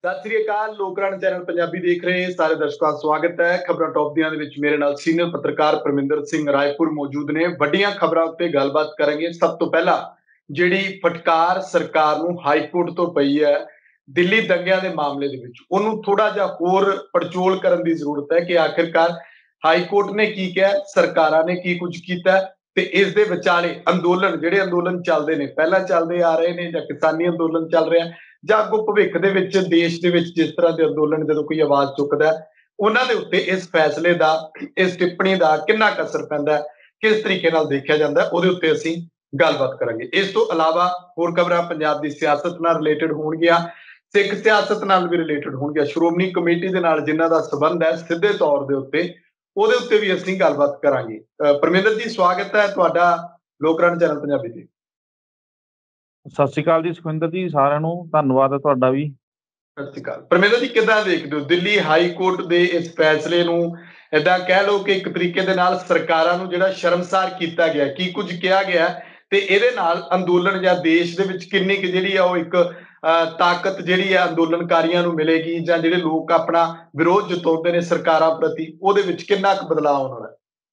ਸਤਿ ਸ੍ਰੀ ਅਕਾਲ। ਲੋਕਰਾਣ channel Punjabi ਦੇਖ ਰਹੇ ਸਾਰੇ ਦਰਸ਼ਕਾਂ ਦਾ ਸਵਾਗਤ ਹੈ। ਖਬਰਾਂ ਟੌਪ ਦੀਆਂ ਦੇ ਵਿੱਚ ਮੇਰੇ ਨਾਲ ਸੀਨੀਅਰ ਪੱਤਰਕਾਰ ਪਰਮਿੰਦਰ ਸਿੰਘ ਰਾਏਪੁਰ ਮੌਜੂਦ ਨੇ। ਵੱਡੀਆਂ ਖਬਰਾਂ ਉੱਤੇ ਗੱਲਬਾਤ ਕਰਾਂਗੇ। ਸਭ ਤੋਂ ਪਹਿਲਾਂ ਜਿਹੜੀ ਫਟਕਾਰ ਸਰਕਾਰ ਨੂੰ ਹਾਈ ਕੋਰਟ ਤੋਂ ਪਈ ਹੈ ਦਿੱਲੀ ਦੰਗਿਆਂ ਦੇ ਮਾਮਲੇ ਦੇ ਵਿੱਚ, ਉਹਨੂੰ ਥੋੜਾ ਜਿਹਾ ਹੋਰ ਪੜਚੋਲ ਕਰਨ ਦੀ ਜ਼ਰੂਰਤ ਹੈ ਕਿ ਆਖਿਰਕਾਰ ਹਾਈ ਕੋਰਟ ਨੇ ਕੀ ਕਿਹਾ, ਸਰਕਾਰਾਂ ਨੇ ਕੀ ਕੁਝ ਕੀਤਾ ਤੇ ਇਸ ਦੇ ਵਿਚਾਲੇ ਅੰਦੋਲਨ, ਜਿਹੜੇ ਅੰਦੋਲਨ ਚੱਲਦੇ ਨੇ, ਪਹਿਲਾਂ ਚੱਲਦੇ ਆ ਰਹੇ ਨੇ ਜਾਂ ਕਿਸਾਨੀ ਅੰਦੋਲਨ ਚੱਲ ਰਿਹਾ ਜਾਂ ਅੱਗੋਂ ਭਵਿੱਖ ਦੇ ਵਿੱਚ ਦੇਸ਼ ਦੇ ਵਿੱਚ ਜਿਸ ਤਰ੍ਹਾਂ ਦੇ ਅੰਦੋਲਨ ਜਦੋਂ ਕੋਈ ਆਵਾਜ਼ ਚੁੱਕਦਾ ਉਹਨਾਂ ਦੇ ਉੱਤੇ ਇਸ ਫੈਸਲੇ ਦਾ, ਇਸ ਟਿੱਪਣੀ ਦਾ ਕਿੰਨਾ ਕੁ ਅਸਰ ਪੈਂਦਾ, ਕਿਸ ਤਰੀਕੇ ਨਾਲ ਦੇਖਿਆ ਜਾਂਦਾ, ਉਹਦੇ ਉੱਤੇ ਅਸੀਂ ਗੱਲਬਾਤ ਕਰਾਂਗੇ। ਇਸ ਤੋਂ ਇਲਾਵਾ ਹੋਰ ਖਬਰਾਂ ਪੰਜਾਬ ਦੀ ਸਿਆਸਤ ਨਾਲ ਰਿਲੇਟਡ ਹੋਣਗੀਆਂ, ਸਿੱਖ ਸਿਆਸਤ ਨਾਲ ਵੀ ਰਿਲੇਟਡ ਹੋਣਗੀਆਂ, ਸ਼੍ਰੋਮਣੀ ਕਮੇਟੀ ਦੇ ਨਾਲ ਜਿਨ੍ਹਾਂ ਦਾ ਸੰਬੰਧ ਹੈ ਸਿੱਧੇ ਤੌਰ ਦੇ ਉੱਤੇ, ਉਹਦੇ ਉੱਤੇ ਵੀ ਅਸੀਂ ਗੱਲਬਾਤ ਕਰਾਂਗੇ। ਪਰਮਿੰਦਰ ਜੀ, ਸਵਾਗਤ ਹੈ ਤੁਹਾਡਾ ਲੋਕਰਾਣ ਚੈਨਲ ਪੰਜਾਬੀ ਤੇ। ਸਤਿ ਸ਼੍ਰੀ ਅਕਾਲ ਜੀ ਸੁਖਵਿੰਦਰ ਜੀ, ਸਾਰਿਆਂ ਨੂੰ ਧੰਨਵਾਦ ਹੈ ਤੁਹਾਡਾ ਵੀ। ਸਤਿ ਸ਼੍ਰੀ ਅਕਾਲ। ਪਰਮਿੰਦਰ ਜੀ, ਕਿੱਦਾਂ ਦੇਖਦੇ ਹੋ ਦਿੱਲੀ ਹਾਈ ਕੋਰਟ ਦੇ ਇਸ ਫੈਸਲੇ ਨੂੰ? ਏਦਾਂ ਕਹਿ ਲਓ ਕਿ ਇੱਕ ਤਰੀਕੇ ਦੇ ਨਾਲ ਸਰਕਾਰਾਂ ਨੂੰ ਜਿਹੜਾ ਸ਼ਰਮਸਾਰ ਕੀਤਾ ਗਿਆ, ਕੀ ਕੁਝ ਕਿਹਾ ਗਿਆ ਤੇ ਇਹਦੇ ਨਾਲ ਅੰਦੋਲਨ ਜਾਂ ਦੇਸ਼ ਦੇ ਵਿੱਚ ਕਿੰਨੀ ਕੁ ਜਿਹੜੀ ਆ ਉਹ ਇੱਕ ਤਾਕਤ ਜਿਹੜੀ ਆ ਅੰਦੋਲਨਕਾਰੀਆਂ ਨੂੰ ਮਿਲੇਗੀ, ਜਾਂ ਜਿਹੜੇ ਲੋਕ ਆਪਣਾ ਵਿਰੋਧ ਜਤਾਉਂਦੇ ਨੇ ਸਰਕਾਰਾਂ ਪ੍ਰਤੀ, ਉਹਦੇ ਵਿੱਚ ਕਿੰਨਾ ਕੁ ਬਦਲਾਅ ਆਉਣ ਵਾਲਾ?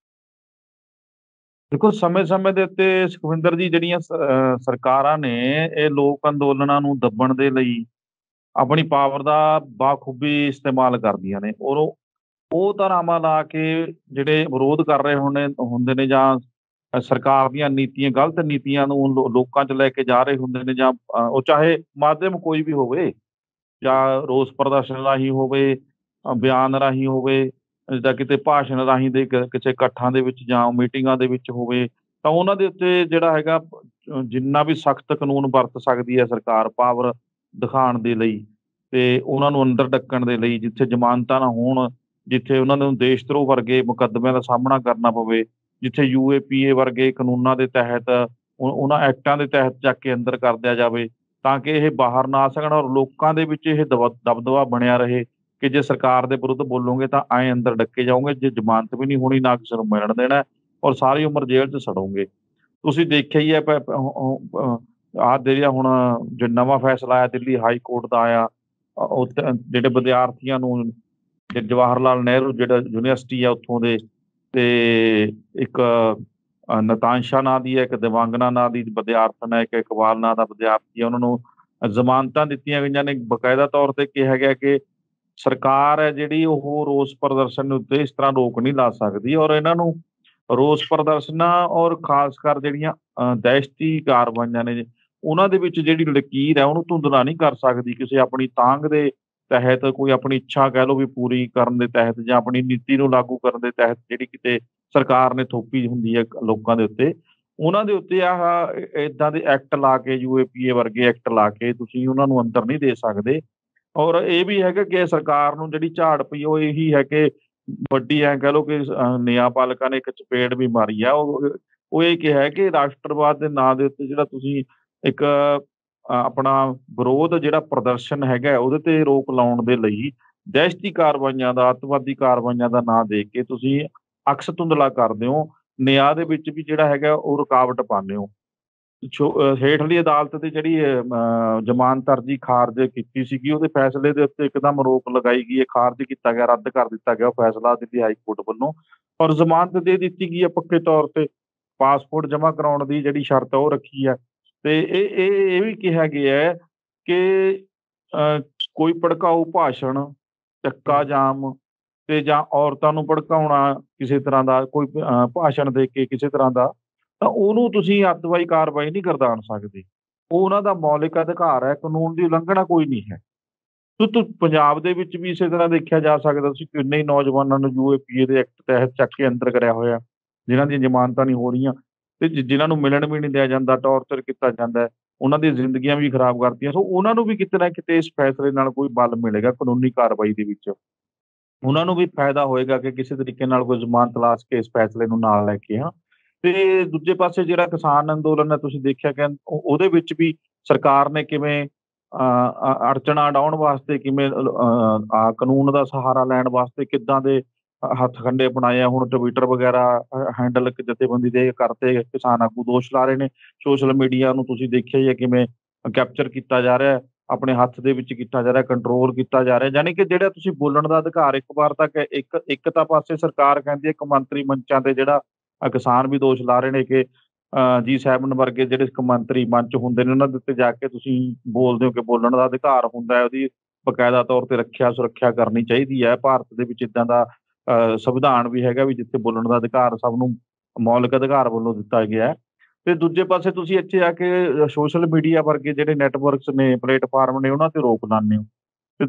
ਦੇਖੋ, ਸਮੇਂ-ਸਮੇਂ ਦੇ ਉੱਤੇ ਸੁਖਵਿੰਦਰ ਜੀ ਜਿਹੜੀਆਂ ਸਰਕਾਰਾਂ ਨੇ ਇਹ ਲੋਕ ਅੰਦੋਲਨਾਂ ਨੂੰ ਦੱਬਣ ਦੇ ਲਈ ਆਪਣੀ ਪਾਵਰ ਦਾ ਬਾਖੂਬੀ ਇਸਤੇਮਾਲ ਕਰਦੀਆਂ ਨੇ, ਔਰ ਉਹ ਧਾਰਾਵਾਂ ਲਾ ਕੇ ਜਿਹੜੇ ਵਿਰੋਧ ਕਰ ਰਹੇ ਹੁੰਦੇ ਨੇ ਜਾਂ ਸਰਕਾਰ ਦੀਆਂ ਨੀਤੀਆਂ, ਗਲਤ ਨੀਤੀਆਂ ਨੂੰ ਲੋਕਾਂ 'ਚ ਲੈ ਕੇ ਜਾ ਰਹੇ ਹੁੰਦੇ ਨੇ, ਜਾਂ ਉਹ ਚਾਹੇ ਮਾਧਿਅਮ ਕੋਈ ਵੀ ਹੋਵੇ, ਜਾਂ ਰੋਸ ਪ੍ਰਦਰਸ਼ਨ ਰਾਹੀਂ ਹੋਵੇ, ਬਿਆਨ ਰਾਹੀਂ ਹੋਵੇ, ਜਾਂ ਕਿਤੇ ਭਾਸ਼ਣ ਰਾਹੀਂ ਦੇ ਕਿਸੇ ਇਕੱਠਾਂ ਦੇ ਵਿੱਚ ਜਾਂ ਮੀਟਿੰਗਾਂ ਦੇ ਵਿੱਚ ਹੋਵੇ, ਤਾਂ ਉਹਨਾਂ ਦੇ ਉੱਤੇ ਜਿਹੜਾ ਹੈਗਾ ਜਿੰਨਾ ਵੀ ਸਖਤ ਕਾਨੂੰਨ ਵਰਤ ਸਕਦੀ ਹੈ ਸਰਕਾਰ ਪਾਵਰ ਦਿਖਾਉਣ ਦੇ ਲਈ ਤੇ ਉਹਨਾਂ ਨੂੰ ਅੰਦਰ ਡੱਕਣ ਦੇ ਲਈ, ਜਿੱਥੇ ਜ਼ਮਾਨਤਾਂ ਨਾ ਹੋਣ, ਜਿੱਥੇ ਉਹਨਾਂ ਨੂੰ ਦੇਸ਼ ਧਰੋਹ ਵਰਗੇ ਮੁਕੱਦਮਿਆਂ ਦਾ ਸਾਹਮਣਾ ਕਰਨਾ ਪਵੇ, ਜਿੱਥੇ UAPA ਵਰਗੇ ਕਾਨੂੰਨਾਂ ਦੇ ਤਹਿਤ ਉਹਨਾਂ ਐਕਟਾਂ ਦੇ ਤਹਿਤ ਚੱਕ ਕੇ ਅੰਦਰ ਕਰ ਦਿਆ ਜਾਵੇ, ਤਾਂ ਕਿ ਇਹ ਬਾਹਰ ਨਾ ਆ ਸਕਣ ਔਰ ਲੋਕਾਂ ਦੇ ਵਿੱਚ ਇਹ ਦਬਦਬਾ ਬਣਿਆ ਰਹੇ ਕਿ ਜੇ ਸਰਕਾਰ ਦੇ ਵਿਰੁੱਧ ਬੋਲੋਗੇ ਤਾਂ ਐਂ ਅੰਦਰ ਡੱਕੇ ਜਾਓਗੇ, ਜੇ ਜ਼ਮਾਨਤ ਵੀ ਨਹੀਂ ਹੋਣੀ, ਨਾ ਕਿਸੇ ਨੂੰ ਮਿਲਣ ਦੇਣਾ, ਔਰ ਸਾਰੀ ਉਮਰ ਜੇਲ੍ਹ 'ਚ ਸੜੋਗੇ। ਤੁਸੀਂ ਦੇਖਿਆ ਹੀ ਹੈ ਆਹ ਜਿਹੜਾ ਹੁਣ ਜੋ ਨਵਾਂ ਫੈਸਲਾ ਆਇਆ ਦਿੱਲੀ ਹਾਈ ਕੋਰਟ ਦਾ ਆਇਆ, ਜਿਹੜੇ ਵਿਦਿਆਰਥੀਆਂ ਨੂੰ ਜਵਾਹਰ ਲਾਲ ਨਹਿਰੂ ਜਿਹੜਾ ਯੂਨੀਵਰਸਿਟੀ ਆ ਉੱਥੋਂ ਦੇ, ਤੇ ਇੱਕ ਨਤਾਂਸ਼ਾ ਨਾਂ ਦੀ ਹੈ, ਇੱਕ ਦਿਵਾਂਗਨਾ ਨਾਂ ਦੀ ਵਿਦਿਆਰਥਣ ਹੈ, ਇੱਕ ਇਕਬਾਲ ਨਾਂ ਦਾ ਵਿਦਿਆਰਥੀ ਹੈ, ਉਹਨਾਂ ਨੂੰ ਜ਼ਮਾਨਤਾਂ ਦਿੱਤੀਆਂ ਗਈਆਂ ਨੇ। ਬਕਾਇਦਾ ਤੌਰ ਤੇ ਕਿਹਾ ਗਿਆ ਕਿ ਸਰਕਾਰ ਹੈ ਜਿਹੜੀ ਉਹ ਰੋਸ ਪ੍ਰਦਰਸ਼ਨ ਉੱਤੇ ਇਸ ਤਰ੍ਹਾਂ ਰੋਕ ਨਹੀਂ ਲਾ ਸਕਦੀ, ਔਰ ਇਹਨਾਂ ਨੂੰ ਰੋਸ ਪ੍ਰਦਰਸ਼ਨਾਂ ਔਰ ਖਾਸ ਕਰ ਜਿਹੜੀਆਂ ਦਹਿਸ਼ਤੀ ਕਾਰਵਾਈਆਂ ਨੇ ਉਹਨਾਂ ਦੇ ਵਿੱਚ ਜਿਹੜੀ ਲਕੀਰ ਹੈ ਉਹਨੂੰ ਧੁੰਦਲਾ ਨਹੀਂ ਕਰ ਸਕਦੀ ਕਿਸੇ ਆਪਣੀ ਤਾਂਘ ਦੇ ਤਹਿਤ, ਕੋਈ ਆਪਣੀ ਇੱਛਾ ਕਹਿ ਲਓ ਵੀ ਪੂਰੀ ਕਰਨ ਦੇ ਤਹਿਤ, ਜਾਂ ਆਪਣੀ ਨੀਤੀ ਨੂੰ ਲਾਗੂ ਕਰਨ ਦੇ ਤਹਿਤ ਜਿਹੜੀ ਕਿਤੇ ਸਰਕਾਰ ਨੇ ਥੋਪੀ ਹੁੰਦੀ ਹੈ ਲੋਕਾਂ ਦੇ ਉੱਤੇ, ਉਹਨਾਂ ਦੇ ਉੱਤੇ ਆਹ ਏਦਾਂ ਦੇ ਐਕਟ ਲਾ ਕੇ, UAPA ਵਰਗੇ ਐਕਟ ਲਾ ਕੇ ਤੁਸੀਂ ਉਹਨਾਂ ਨੂੰ ਅੰਦਰ ਨਹੀਂ ਦੇ ਸਕਦੇ। ਔਰ ਇਹ ਵੀ ਹੈਗਾ ਕਿ ਸਰਕਾਰ ਨੂੰ ਜਿਹੜੀ ਝਾੜ ਪਈ ਉਹ ਇਹੀ ਹੈ ਕਿ ਵੱਡੀ ਐਂ ਕਹਿ ਲਓ ਕਿ ਨਿਆਂਪਾਲਕਾਂ ਨੇ ਇੱਕ ਚਪੇੜ ਵੀ ਮਾਰੀ ਆ, ਉਹ ਇਹ ਕਿਹਾ ਕਿ ਰਾਸ਼ਟਰਵਾਦ ਦੇ ਨਾਂ ਦੇ ਉੱਤੇ ਜਿਹੜਾ ਤੁਸੀਂ ਇੱਕ ਆਪਣਾ ਵਿਰੋਧ ਜਿਹੜਾ ਪ੍ਰਦਰਸ਼ਨ ਹੈਗਾ ਉਹਦੇ ਤੇ ਰੋਕ ਲਾਉਣ ਦੇ ਲਈ ਦਹਿਸ਼ਤੀ ਕਾਰਵਾਈਆਂ ਦਾ, ਅੱਤਵਾਦੀ ਕਾਰਵਾਈਆਂ ਦਾ ਨਾਂ ਦੇ ਕੇ ਤੁਸੀਂ ਅਕਸ ਧੁੰਦਲਾ ਕਰਦੇ ਹੋ, ਨਿਆਂ ਦੇ ਵਿੱਚ ਵੀ ਜਿਹੜਾ ਹੈਗਾ ਉਹ ਰੁਕਾਵਟ ਪਾਉਂਦੇ ਹੋ। ਹੇਠਲੀ ਅਦਾਲਤ ਦੀ ਜਿਹੜੀ ਜ਼ਮਾਨਤ ਅਰਜ਼ੀ ਖਾਰਜ ਕੀਤੀ ਸੀਗੀ, ਉਹਦੇ ਫੈਸਲੇ ਦੇ ਉੱਤੇ ਇੱਕਦਮ ਰੋਕ ਲਗਾਈ ਗਈ ਹੈ, ਖਾਰਜ ਕੀਤਾ ਗਿਆ, ਰੱਦ ਕਰ ਦਿੱਤਾ ਗਿਆ ਉਹ ਫੈਸਲਾ ਦਿੱਲੀ ਹਾਈ ਕੋਰਟ ਵੱਲੋਂ, ਔਰ ਜ਼ਮਾਨਤ ਦੇ ਦਿੱਤੀ ਗਈ ਹੈ ਪੱਕੇ ਤੌਰ ਤੇ। ਪਾਸਪੋਰਟ ਜਮ੍ਹਾਂ ਕਰਾਉਣ ਦੀ ਜਿਹੜੀ ਸ਼ਰਤ ਹੈ ਉਹ ਰੱਖੀ ਹੈ, ਤੇ ਇਹ ਵੀ ਕਿਹਾ ਗਿਆ ਹੈ ਕਿ ਕੋਈ ਭੜਕਾਊ ਭਾਸ਼ਣ, ਚੱਕਾ ਜਾਮ ਤੇ ਜਾਂ ਔਰਤਾਂ ਨੂੰ ਭੜਕਾਉਣਾ ਕਿਸੇ ਤਰ੍ਹਾਂ ਦਾ, ਕੋਈ ਭਾਸ਼ਣ ਦੇ ਕੇ ਕਿਸੇ ਤਰ੍ਹਾਂ ਦਾ, ਤਾਂ ਉਹਨੂੰ ਤੁਸੀਂ ਅੱਤਵਾਦੀ ਕਾਰਵਾਈ ਨਹੀਂ ਗਰਦਾਨ ਸਕਦੇ। ਉਹ ਉਹਨਾਂ ਦਾ ਮੌਲਿਕ ਅਧਿਕਾਰ ਹੈ, ਕਾਨੂੰਨ ਦੀ ਉਲੰਘਣਾ ਕੋਈ ਨਹੀਂ ਹੈ। ਪੰਜਾਬ ਦੇ ਵਿੱਚ ਵੀ ਇਸੇ ਤਰ੍ਹਾਂ ਦੇਖਿਆ ਜਾ ਸਕਦਾ, ਤੁਸੀਂ ਕਿੰਨੇ ਹੀ ਨੌਜਵਾਨਾਂ ਨੂੰ UAPA ਦੇ ਐਕਟ ਤਹਿਤ ਚੱਕ ਕੇ ਅੰਦਰ ਕਰਿਆ ਹੋਇਆ, ਜਿਨ੍ਹਾਂ ਦੀਆਂ ਜ਼ਮਾਨਤਾਂ ਨਹੀਂ ਹੋ ਰਹੀਆਂ ਤੇ ਜਿਨ੍ਹਾਂ ਨੂੰ ਮਿਲਣ ਵੀ ਨਹੀਂ ਦਿਆ ਜਾਂਦਾ, ਟੌਰਚਰ ਕੀਤਾ ਜਾਂਦਾ, ਉਹਨਾਂ ਦੀਆਂ ਜ਼ਿੰਦਗੀਆਂ ਵੀ ਖਰਾਬ ਕਰਤੀਆਂ। ਸੋ ਉਹਨਾਂ ਨੂੰ ਵੀ ਕਿਤੇ ਨਾ ਕਿਤੇ ਇਸ ਫੈਸਲੇ ਨਾਲ ਕੋਈ ਬਲ ਮਿਲੇਗਾ ਕਾਨੂੰਨੀ ਕਾਰਵਾਈ ਦੇ ਵਿੱਚ, ਉਹਨਾਂ ਨੂੰ ਵੀ ਫਾਇਦਾ ਹੋਏਗਾ ਕਿ ਕਿਸੇ ਤਰੀਕੇ ਨਾਲ ਕੋਈ ਜ਼ਮਾਨਤ ਤਲਾਸ਼ ਕੇ ਇਸ ਫੈਸਲੇ ਨੂੰ ਨਾਲ ਲੈ ਕੇ। ਤੇ ਦੂਜੇ ਪਾਸੇ ਜਿਹੜਾ ਕਿਸਾਨ ਅੰਦੋਲਨ ਹੈ, ਤੁਸੀਂ ਦੇਖਿਆ ਕਿ ਉਹਦੇ ਵਿੱਚ ਵੀ ਸਰਕਾਰ ਨੇ ਕਿਵੇਂ ਅੜਚਣਾ ਡਾਉਣ ਵਾਸਤੇ, ਕਿਵੇਂ ਕਾਨੂੰਨ ਦਾ ਸਹਾਰਾ ਲੈਣ ਵਾਸਤੇ ਕਿੱਦਾਂ ਦੇ ਹੱਥਕੰਡੇ ਅਪਣਾਏ ਆ। ਹੁਣ ਟਵਿੱਟਰ ਵਗੈਰਾ ਹੈਂਡਲ ਜਥੇਬੰਦੀ ਦੇ ਕਰਤੇ ਕਿਸਾਨ ਆਗੂ ਦੋਸ਼ ਲਾ ਰਹੇ ਨੇ, ਸੋਸ਼ਲ ਮੀਡੀਆ ਨੂੰ ਤੁਸੀਂ ਦੇਖਿਆ ਹੀ ਹੈ ਕਿਵੇਂ ਕੈਪਚਰ ਕੀਤਾ ਜਾ ਰਿਹਾ, ਆਪਣੇ ਹੱਥ ਦੇ ਵਿੱਚ ਕੀਤਾ ਜਾ ਰਿਹਾ, ਕੰਟਰੋਲ ਕੀਤਾ ਜਾ ਰਿਹਾ। ਜਾਣੀ ਕਿ ਜਿਹੜਾ ਤੁਸੀਂ ਬੋਲਣ ਦਾ ਅਧਿਕਾਰ ਇੱਕ ਵਾਰ ਤੱਕ ਇੱਕ ਇੱਕ ਤਾਂ ਪਾਸੇ ਸਰਕਾਰ ਕਹਿੰਦੀ ਹੈ ਇੱਕ ਮੰਤਰੀ ਮੰਚਾਂ ਤੇ ਜਿਹੜਾ ਕਿਸਾਨ ਵੀ ਦੋਸ਼ ਲਾ ਰਹੇ ਨੇ ਕਿ G7 ਵਰਗੇ ਜਿਹੜੇ ਕੌਮਾਂਤਰੀ ਮੰਚ ਹੁੰਦੇ ਨੇ ਉਹਨਾਂ ਦੇ ਉੱਤੇ ਜਾ ਕੇ ਤੁਸੀਂ ਬੋਲਦੇ ਹੋ ਕਿ ਬੋਲਣ ਦਾ ਅਧਿਕਾਰ ਹੁੰਦਾ ਹੈ, ਉਹਦੀ ਬਕਾਇਦਾ ਤੌਰ ਤੇ ਸੁਰੱਖਿਆ ਕਰਨੀ ਚਾਹੀਦੀ ਹੈ। ਭਾਰਤ ਦੇ ਵਿੱਚ ਏਦਾਂ ਦਾ ਸੰਵਿਧਾਨ ਵੀ ਹੈਗਾ ਵੀ ਜਿੱਥੇ ਬੋਲਣ ਦਾ ਅਧਿਕਾਰ ਸਭ ਨੂੰ ਮੌਲਿਕ ਅਧਿਕਾਰ ਵੱਲੋਂ ਦਿੱਤਾ ਗਿਆ ਹੈ। ਤੇ ਦੂਜੇ ਪਾਸੇ ਤੁਸੀਂ ਇੱਥੇ ਆ ਕੇ ਸੋਸ਼ਲ ਮੀਡੀਆ ਵਰਗੇ ਜਿਹੜੇ ਨੈਟਵਰਕਸ ਨੇ, ਪਲੇਟਫਾਰਮ ਨੇ, ਉਹਨਾਂ ਤੇ ਰੋਕ ਲਾਉਂਦੇ ਹੋ। ਤੇ